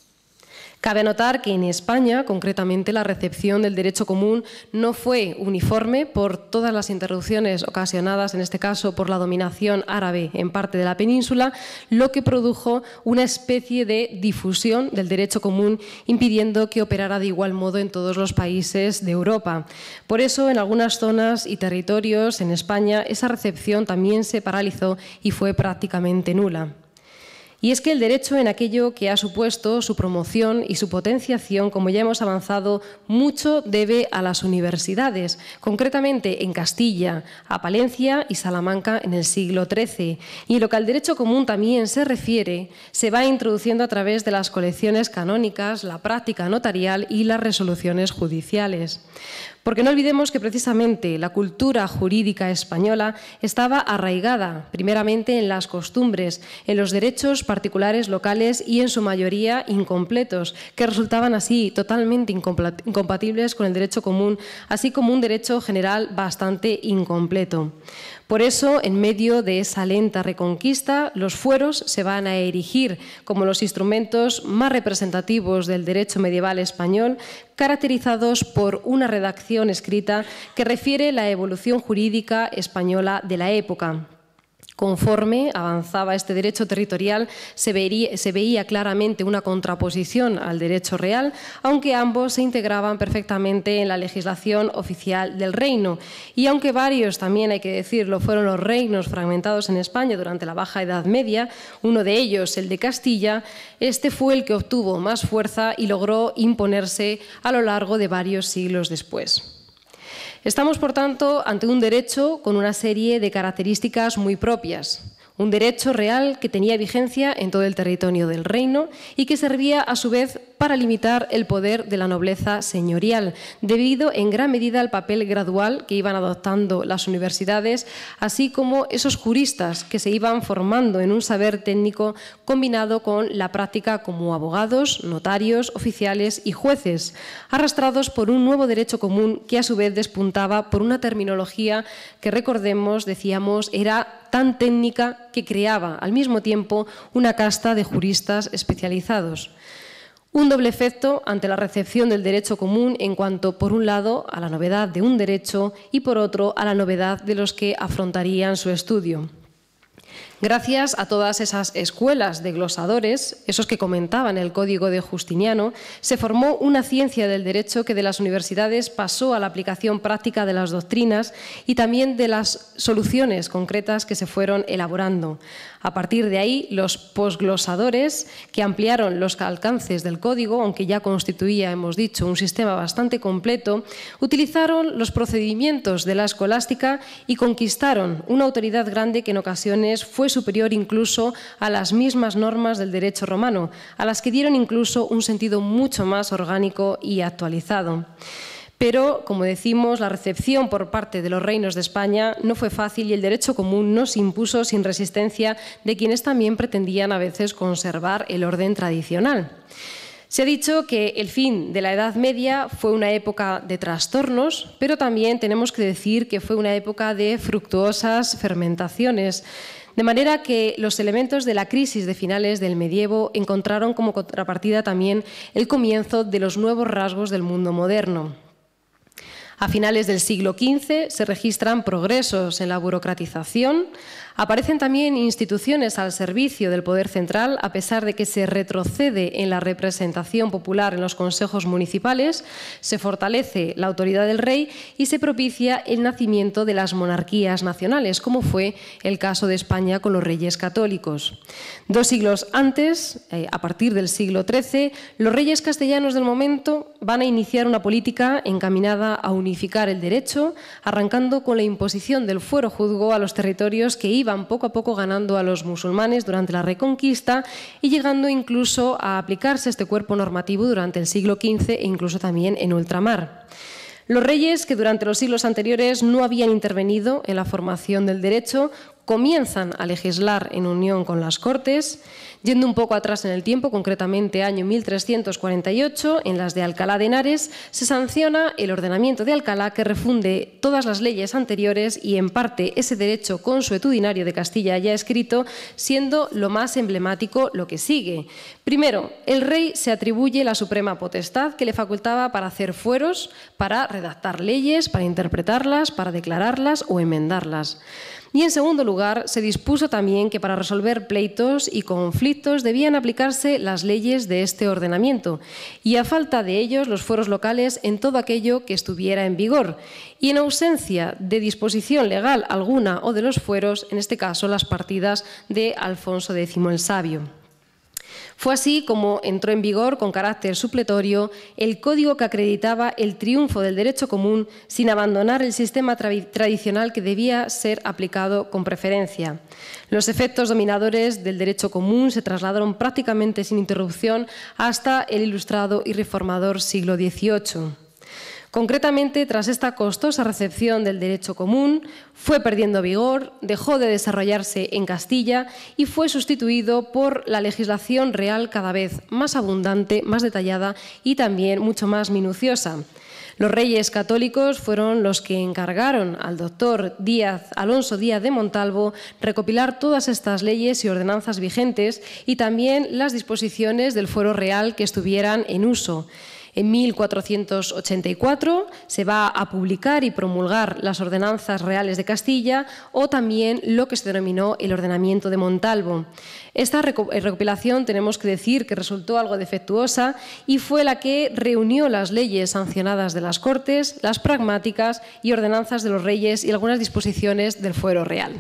Cabe anotar que en España, concretamente, la recepción del derecho común no fue uniforme por todas las interrupciones ocasionadas, en este caso, por la dominación árabe en parte de la península, lo que produjo una especie de difusión del derecho común, impidiendo que operara de igual modo en todos los países de Europa. Por eso, en algunas zonas y territorios en España, esa recepción también se paralizó y fue prácticamente nula. Y es que el derecho, en aquello que ha supuesto su promoción y su potenciación, como ya hemos avanzado, mucho debe a las universidades, concretamente en Castilla, a Palencia y Salamanca en el siglo trece. Y en lo que al derecho común también se refiere, se va introduciendo a través de las colecciones canónicas, la práctica notarial y las resoluciones judiciales. Porque no olvidemos que precisamente la cultura jurídica española estaba arraigada primeramente en las costumbres, en los derechos particulares locales y en su mayoría incompletos, que resultaban así totalmente incompatibles con el derecho común, así como un derecho general bastante incompleto. Por eso, en medio de esa lenta reconquista, los fueros se van a erigir como los instrumentos más representativos del derecho medieval español, caracterizados por una redacción escrita que refiere la evolución jurídica española de la época. Conforme avanzaba este derecho territorial, se veía, se veía claramente una contraposición al derecho real, aunque ambos se integraban perfectamente en la legislación oficial del reino. Y aunque varios, también hay que decirlo, fueron los reinos fragmentados en España durante la Baja Edad Media, uno de ellos, el de Castilla, este fue el que obtuvo más fuerza y logró imponerse a lo largo de varios siglos después. Estamos, por tanto, ante un derecho con una serie de características muy propias. Un derecho real que tenía vigencia en todo el territorio del reino y que servía, a su vez, para limitar el poder de la nobleza señorial, debido en gran medida al papel gradual que iban adoptando las universidades, así como esos juristas que se iban formando en un saber técnico combinado con la práctica como abogados, notarios, oficiales y jueces, arrastrados por un nuevo derecho común que a su vez despuntaba por una terminología que, recordemos, decíamos, era tan técnica que creaba al mismo tiempo una casta de juristas especializados. Un doble efecto ante la recepción del derecho común en cuanto, por un lado, a la novedad de un derecho y, por otro, a la novedad de los que afrontarían su estudio. Gracias a todas esas escuelas de glosadores, esos que comentaban el Código de Justiniano, se formó una ciencia del derecho que de las universidades pasó a la aplicación práctica de las doctrinas y también de las soluciones concretas que se fueron elaborando. A partir de ahí, los posglosadores, que ampliaron los alcances del código, aunque ya constituía, hemos dicho, un sistema bastante completo, utilizaron los procedimientos de la escolástica y conquistaron una autoridad grande que en ocasiones fue superior incluso a las mismas normas del derecho romano, a las que dieron incluso un sentido mucho más orgánico y actualizado. Pero, como decimos, la recepción por parte de los reinos de España no fue fácil y el derecho común no se impuso sin resistencia de quienes también pretendían a veces conservar el orden tradicional. Se ha dicho que el fin de la Edad Media fue una época de trastornos, pero también tenemos que decir que fue una época de fructuosas fermentaciones. De manera que los elementos de la crisis de finales del medievo encontraron como contrapartida también el comienzo de los nuevos rasgos del mundo moderno. A finales del siglo quince se registran progresos en la burocratización, aparecen también instituciones al servicio del poder central, a pesar de que se retrocede en la representación popular en los consejos municipales, se fortalece la autoridad del rey y se propicia el nacimiento de las monarquías nacionales, como fue el caso de España con los reyes católicos. Dos siglos antes, eh, a partir del siglo trece, los reyes castellanos del momento van a iniciar una política encaminada a unificar el derecho, arrancando con la imposición del fuero juzgo a los territorios que iban poco a poco ganando a los musulmanes durante la Reconquista y llegando incluso a aplicarse este cuerpo normativo durante el siglo quince e incluso también en ultramar. Los reyes, que durante los siglos anteriores no habían intervenido en la formación del derecho, comienzan a legislar en unión con las Cortes. Yendo un poco atrás en el tiempo, concretamente año mil trescientos cuarenta y ocho, en las de Alcalá de Henares, se sanciona el ordenamiento de Alcalá que refunde todas las leyes anteriores y, en parte, ese derecho consuetudinario de Castilla ya escrito, siendo lo más emblemático lo que sigue. Primero, el rey se atribuye la suprema potestad que le facultaba para hacer fueros, para redactar leyes, para interpretarlas, para declararlas o enmendarlas. Y, en segundo lugar, se dispuso también que para resolver pleitos y conflictos debían aplicarse las leyes de este ordenamiento y, a falta de ellos, los fueros locales en todo aquello que estuviera en vigor. Y, en ausencia de disposición legal alguna o de los fueros, en este caso las partidas de Alfonso décimo el Sabio. Fue así como entró en vigor, con carácter supletorio, el código que acreditaba el triunfo del derecho común sin abandonar el sistema tra- tradicional que debía ser aplicado con preferencia. Los efectos dominadores del derecho común se trasladaron prácticamente sin interrupción hasta el ilustrado y reformador siglo dieciocho. Concretamente, tras esta costosa recepción del derecho común, fue perdiendo vigor, dejó de desarrollarse en Castilla y fue sustituido por la legislación real cada vez más abundante, más detallada y también mucho más minuciosa. Los reyes católicos fueron los que encargaron al doctor Díaz, Alonso Díaz de Montalvo recopilar todas estas leyes y ordenanzas vigentes y también las disposiciones del fuero real que estuvieran en uso. En mil cuatrocientos ochenta y cuatro se va a publicar y promulgar las ordenanzas reales de Castilla o también lo que se denominó el ordenamiento de Montalvo. Esta recopilación tenemos que decir que resultó algo defectuosa y fue la que reunió las leyes sancionadas de las Cortes, las pragmáticas y ordenanzas de los reyes y algunas disposiciones del fuero real.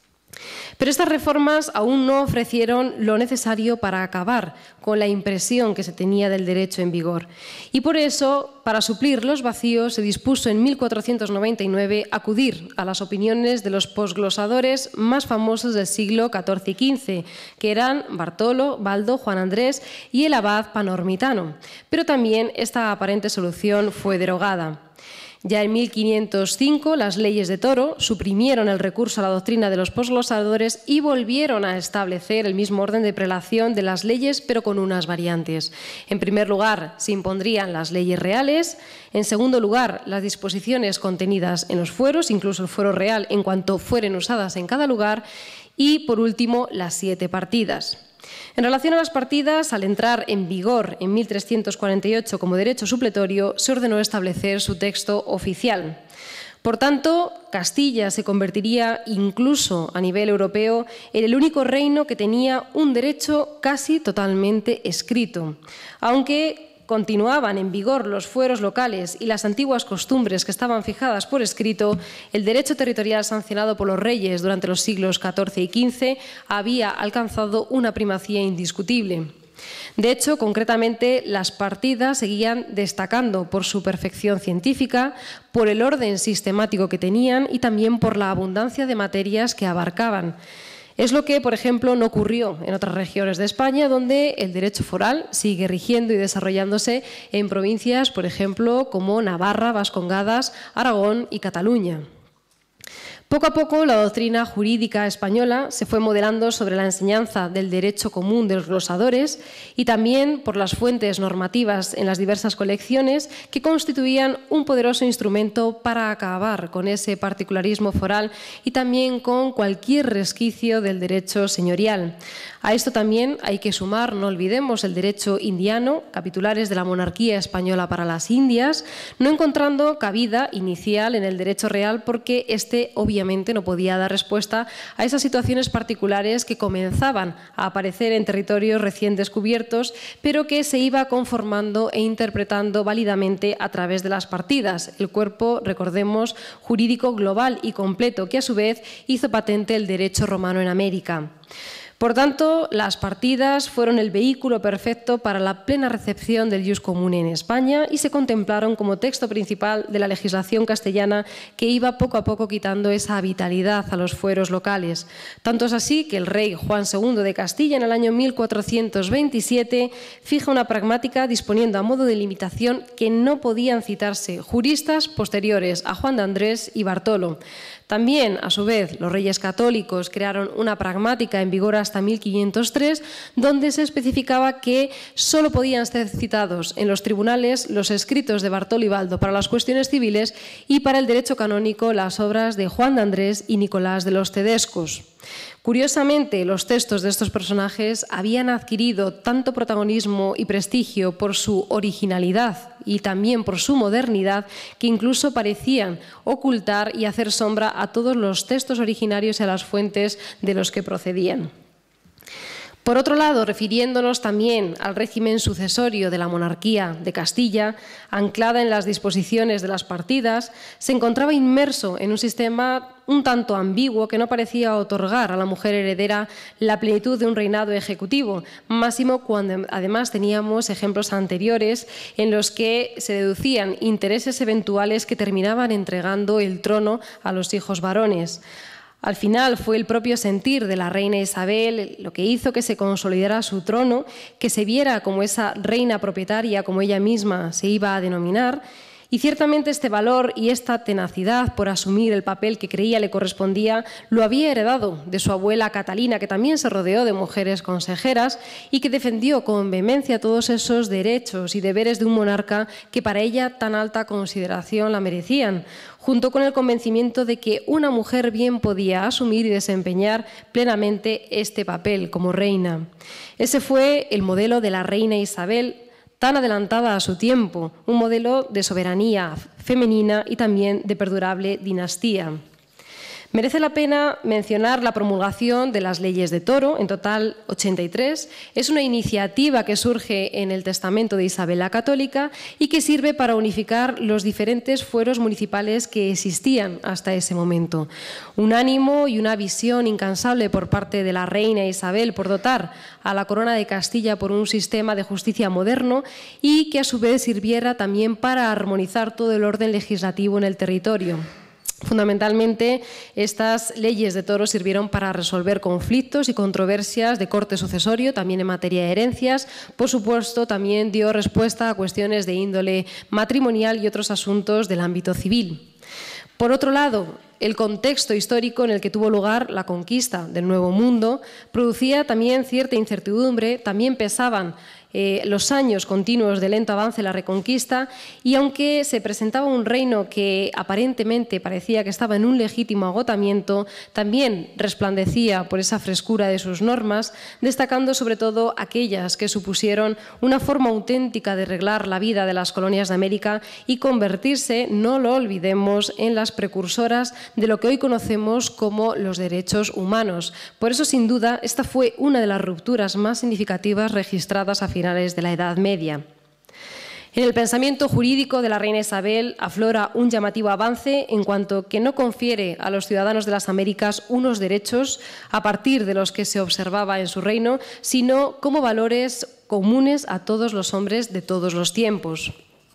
Pero estas reformas aún no ofrecieron lo necesario para acabar con la impresión que se tenía del derecho en vigor. Y por eso, para suplir los vacíos, se dispuso en mil cuatrocientos noventa y nueve acudir a las opiniones de los posglosadores más famosos del siglo catorce y quince, que eran Bartolo, Baldo, Juan Andrés y el abad Panormitano. Pero también esta aparente solución fue derogada. Ya en mil quinientos cinco, las leyes de Toro suprimieron el recurso a la doctrina de los posglosadores y volvieron a establecer el mismo orden de prelación de las leyes, pero con unas variantes. En primer lugar, se impondrían las leyes reales. En segundo lugar, las disposiciones contenidas en los fueros, incluso el fuero real, en cuanto fueren usadas en cada lugar. Y, por último, las siete partidas. En relación a las partidas, al entrar en vigor en mil trescientos cuarenta y ocho como derecho supletorio, se ordenó establecer su texto oficial. Por tanto, Castilla se convertiría, incluso a nivel europeo, en el único reino que tenía un derecho casi totalmente escrito, aunque continuaban en vigor los fueros locales y las antiguas costumbres que estaban fijadas por escrito, el derecho territorial sancionado por los reyes durante los siglos catorce y quince había alcanzado una primacía indiscutible. De hecho, concretamente, las partidas seguían destacando por su perfección científica, por el orden sistemático que tenían y también por la abundancia de materias que abarcaban. Es lo que, por ejemplo, no ocurrió en otras regiones de España, donde el derecho foral sigue rigiendo y desarrollándose en provincias, por ejemplo, como Navarra, Vascongadas, Aragón y Cataluña. Poco a poco, la doctrina jurídica española se fue modelando sobre la enseñanza del derecho común de los glosadores y también por las fuentes normativas en las diversas colecciones que constituían un poderoso instrumento para acabar con ese particularismo foral y también con cualquier resquicio del derecho señorial. A esto también hay que sumar, no olvidemos, el derecho indiano, capitulares de la monarquía española para las Indias, no encontrando cabida inicial en el derecho real porque este obviamente Obviamente no podía dar respuesta a esas situaciones particulares que comenzaban a aparecer en territorios recién descubiertos, pero que se iba conformando e interpretando válidamente a través de las partidas, el cuerpo, recordemos, jurídico global y completo que a su vez hizo patente el derecho romano en América. Por tanto, las partidas fueron el vehículo perfecto para la plena recepción del ius comune en España y se contemplaron como texto principal de la legislación castellana que iba poco a poco quitando esa vitalidad a los fueros locales. Tanto es así que el rey Juan segundo de Castilla en el año mil cuatrocientos veintisiete fija una pragmática disponiendo a modo de limitación que no podían citarse juristas posteriores a Juan de Andrés y Bartolo. También, a su vez, los reyes católicos crearon una pragmática en vigor hasta mil quinientos tres, donde se especificaba que solo podían ser citados en los tribunales los escritos de Bartolo y Baldo para las cuestiones civiles y para el derecho canónico las obras de Juan de Andrés y Nicolás de los Tedescos. Curiosamente, los textos de estos personajes habían adquirido tanto protagonismo y prestigio por su originalidad y también por su modernidad que incluso parecían ocultar y hacer sombra a todos los textos originarios y a las fuentes de los que procedían. Por otro lado, refiriéndonos también al régimen sucesorio de la monarquía de Castilla, anclada en las disposiciones de las partidas, se encontraba inmerso en un sistema un tanto ambiguo que no parecía otorgar a la mujer heredera la plenitud de un reinado ejecutivo, máximo cuando además teníamos ejemplos anteriores en los que se deducían intereses eventuales que terminaban entregando el trono a los hijos varones. Al final fue el propio sentir de la reina Isabel lo que hizo que se consolidara su trono, que se viera como esa reina propietaria, como ella misma se iba a denominar, y ciertamente este valor y esta tenacidad por asumir el papel que creía le correspondía lo había heredado de su abuela Catalina, que también se rodeó de mujeres consejeras y que defendió con vehemencia todos esos derechos y deberes de un monarca que para ella tan alta consideración la merecían, junto con el convencimiento de que una mujer bien podía asumir y desempeñar plenamente este papel como reina. Ese fue el modelo de la reina Isabel, tan adelantada a su tiempo, un modelo de soberanía femenina y también de perdurable dinastía. Merece la pena mencionar la promulgación de las leyes de Toro, en total ochenta y tres. Es una iniciativa que surge en el testamento de Isabel la Católica y que sirve para unificar los diferentes fueros municipales que existían hasta ese momento. Un ánimo y una visión incansable por parte de la reina Isabel por dotar a la corona de Castilla por un sistema de justicia moderno y que a su vez sirviera también para armonizar todo el orden legislativo en el territorio. Fundamentalmente, estas leyes de Toro sirvieron para resolver conflictos y controversias de corte sucesorio, también en materia de herencias. Por supuesto, también dio respuesta a cuestiones de índole matrimonial y otros asuntos del ámbito civil. Por otro lado, el contexto histórico en el que tuvo lugar la conquista del Nuevo Mundo producía también cierta incertidumbre, también pesaban Eh, los años continuos de lento avance en la Reconquista, y aunque se presentaba un reino que aparentemente parecía que estaba en un legítimo agotamiento, también resplandecía por esa frescura de sus normas, destacando sobre todo aquellas que supusieron una forma auténtica de reglar la vida de las colonias de América y convertirse, no lo olvidemos, en las precursoras de lo que hoy conocemos como los derechos humanos. Por eso, sin duda, esta fue una de las rupturas más significativas registradas a finales de la Edad Media. En el pensamiento jurídico de la reina Isabel aflora un llamativo avance en cuanto que no confiere a los ciudadanos de las Américas unos derechos a partir de los que se observaba en su reino, sino como valores comunes a todos los hombres de todos los tiempos.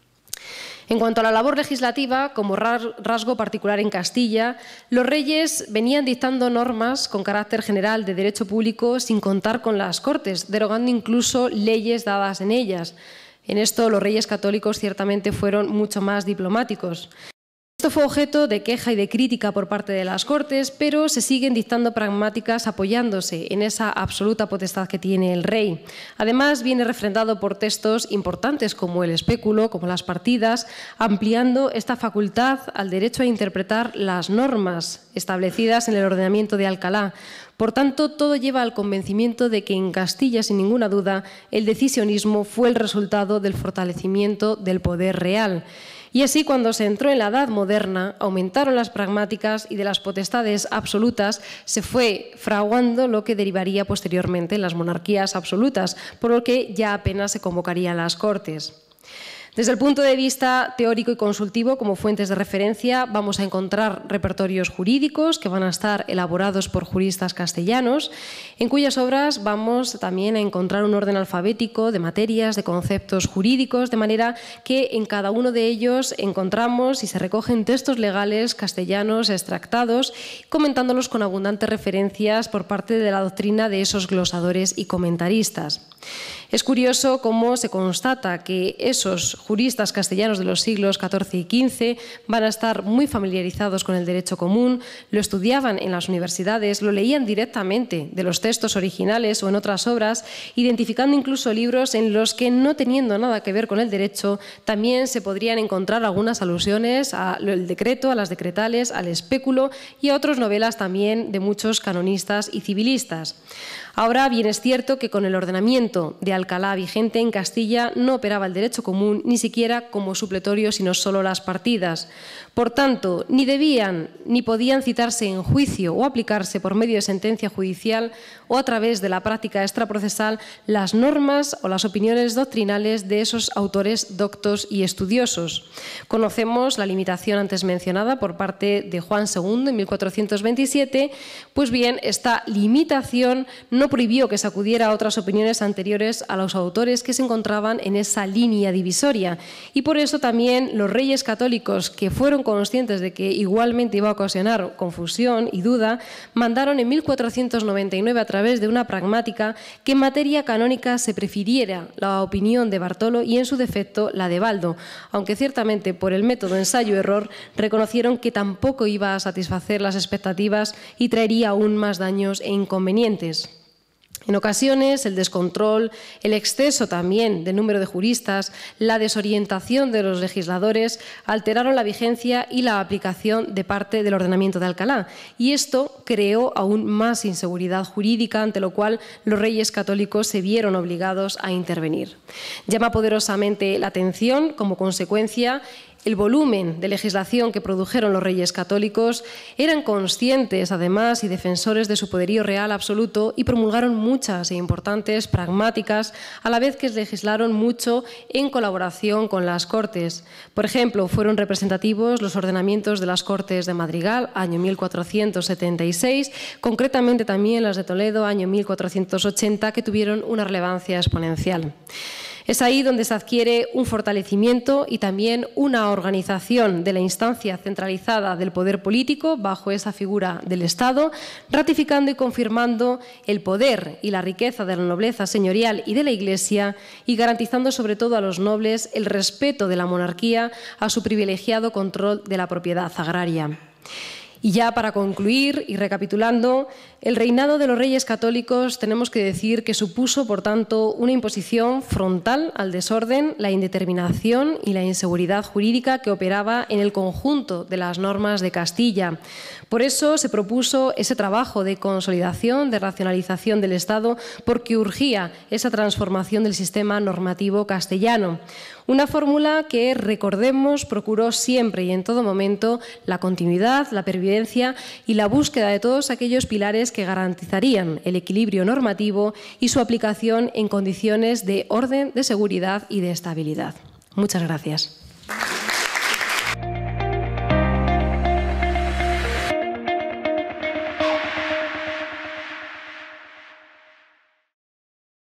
En cuanto a la labor legislativa, como rasgo particular en Castilla, los reyes venían dictando normas con carácter general de derecho público sin contar con las Cortes, derogando incluso leyes dadas en ellas. En esto los reyes católicos ciertamente fueron mucho más diplomáticos. Esto fue objeto de queja y de crítica por parte de las Cortes, pero se siguen dictando pragmáticas apoyándose en esa absoluta potestad que tiene el rey. Además, viene refrendado por textos importantes como el espéculo, como las partidas, ampliando esta facultad al derecho a interpretar las normas establecidas en el ordenamiento de Alcalá. Por tanto, todo lleva al convencimiento de que en Castilla, sin ninguna duda, el decisionismo fue el resultado del fortalecimiento del poder real. Y así, cuando se entró en la Edad Moderna, aumentaron las pragmáticas y de las potestades absolutas se fue fraguando lo que derivaría posteriormente en las monarquías absolutas, por lo que ya apenas se convocarían las Cortes. Desde el punto de vista teórico y consultivo, como fuentes de referencia, vamos a encontrar repertorios jurídicos que van a estar elaborados por juristas castellanos, en cuyas obras vamos también a encontrar un orden alfabético de materias, de conceptos jurídicos, de manera que en cada uno de ellos encontramos y se recogen textos legales castellanos extractados, comentándolos con abundantes referencias por parte de la doctrina de esos glosadores y comentaristas. Es curioso cómo se constata que esos juristas castellanos de los siglos catorce y quince van a estar muy familiarizados con el derecho común, lo estudiaban en las universidades, lo leían directamente de los textos originales o en otras obras, identificando incluso libros en los que, no teniendo nada que ver con el derecho, también se podrían encontrar algunas alusiones al decreto, a las decretales, al espéculo y a otras novelas también de muchos canonistas y civilistas. Ahora bien, es cierto que con el ordenamiento de Alcalá vigente en Castilla no operaba el derecho común ni siquiera como supletorio, sino solo las partidas. Por tanto, ni debían ni podían citarse en juicio o aplicarse por medio de sentencia judicial o a través de la práctica extraprocesal las normas o las opiniones doctrinales de esos autores doctos y estudiosos. Conocemos la limitación antes mencionada por parte de Juan segundo en mil cuatrocientos veintisiete, pues bien, esta limitación no prohibió que se acudiera a otras opiniones anteriores a los autores que se encontraban en esa línea divisoria, y por eso también los reyes católicos, que fueron conscientes de que igualmente iba a ocasionar confusión y duda, mandaron en mil cuatrocientos noventa y nueve, a través de una pragmática, que en materia canónica se prefiriera la opinión de Bartolo y, en su defecto, la de Baldo, aunque ciertamente por el método ensayo-error reconocieron que tampoco iba a satisfacer las expectativas y traería aún más daños e inconvenientes. En ocasiones, el descontrol, el exceso también del número de juristas, la desorientación de los legisladores alteraron la vigencia y la aplicación de parte del ordenamiento de Alcalá, y esto creó aún más inseguridad jurídica, ante lo cual los reyes católicos se vieron obligados a intervenir. Llama poderosamente la atención, como consecuencia, el volumen de legislación que produjeron los reyes católicos. Eran conscientes, además, y defensores de su poderío real absoluto, y promulgaron muchas e importantes pragmáticas, a la vez que legislaron mucho en colaboración con las Cortes. Por ejemplo, fueron representativos los ordenamientos de las Cortes de Madrigal, año mil cuatrocientos setenta y seis, concretamente también las de Toledo, año mil cuatrocientos ochenta, que tuvieron una relevancia exponencial. Es ahí donde se adquiere un fortalecimiento y también una organización de la instancia centralizada del poder político bajo esa figura del Estado, ratificando y confirmando el poder y la riqueza de la nobleza señorial y de la Iglesia, y garantizando sobre todo a los nobles el respeto de la monarquía a su privilegiado control de la propiedad agraria. Y ya para concluir y recapitulando, el reinado de los Reyes Católicos tenemos que decir que supuso, por tanto, una imposición frontal al desorden, la indeterminación y la inseguridad jurídica que operaba en el conjunto de las normas de Castilla. Por eso se propuso ese trabajo de consolidación, de racionalización del Estado, porque urgía esa transformación del sistema normativo castellano. Una fórmula que, recordemos, procuró siempre y en todo momento la continuidad, la pervivencia y la búsqueda de todos aquellos pilares que garantizarían el equilibrio normativo y su aplicación en condiciones de orden, de seguridad y de estabilidad. Muchas gracias.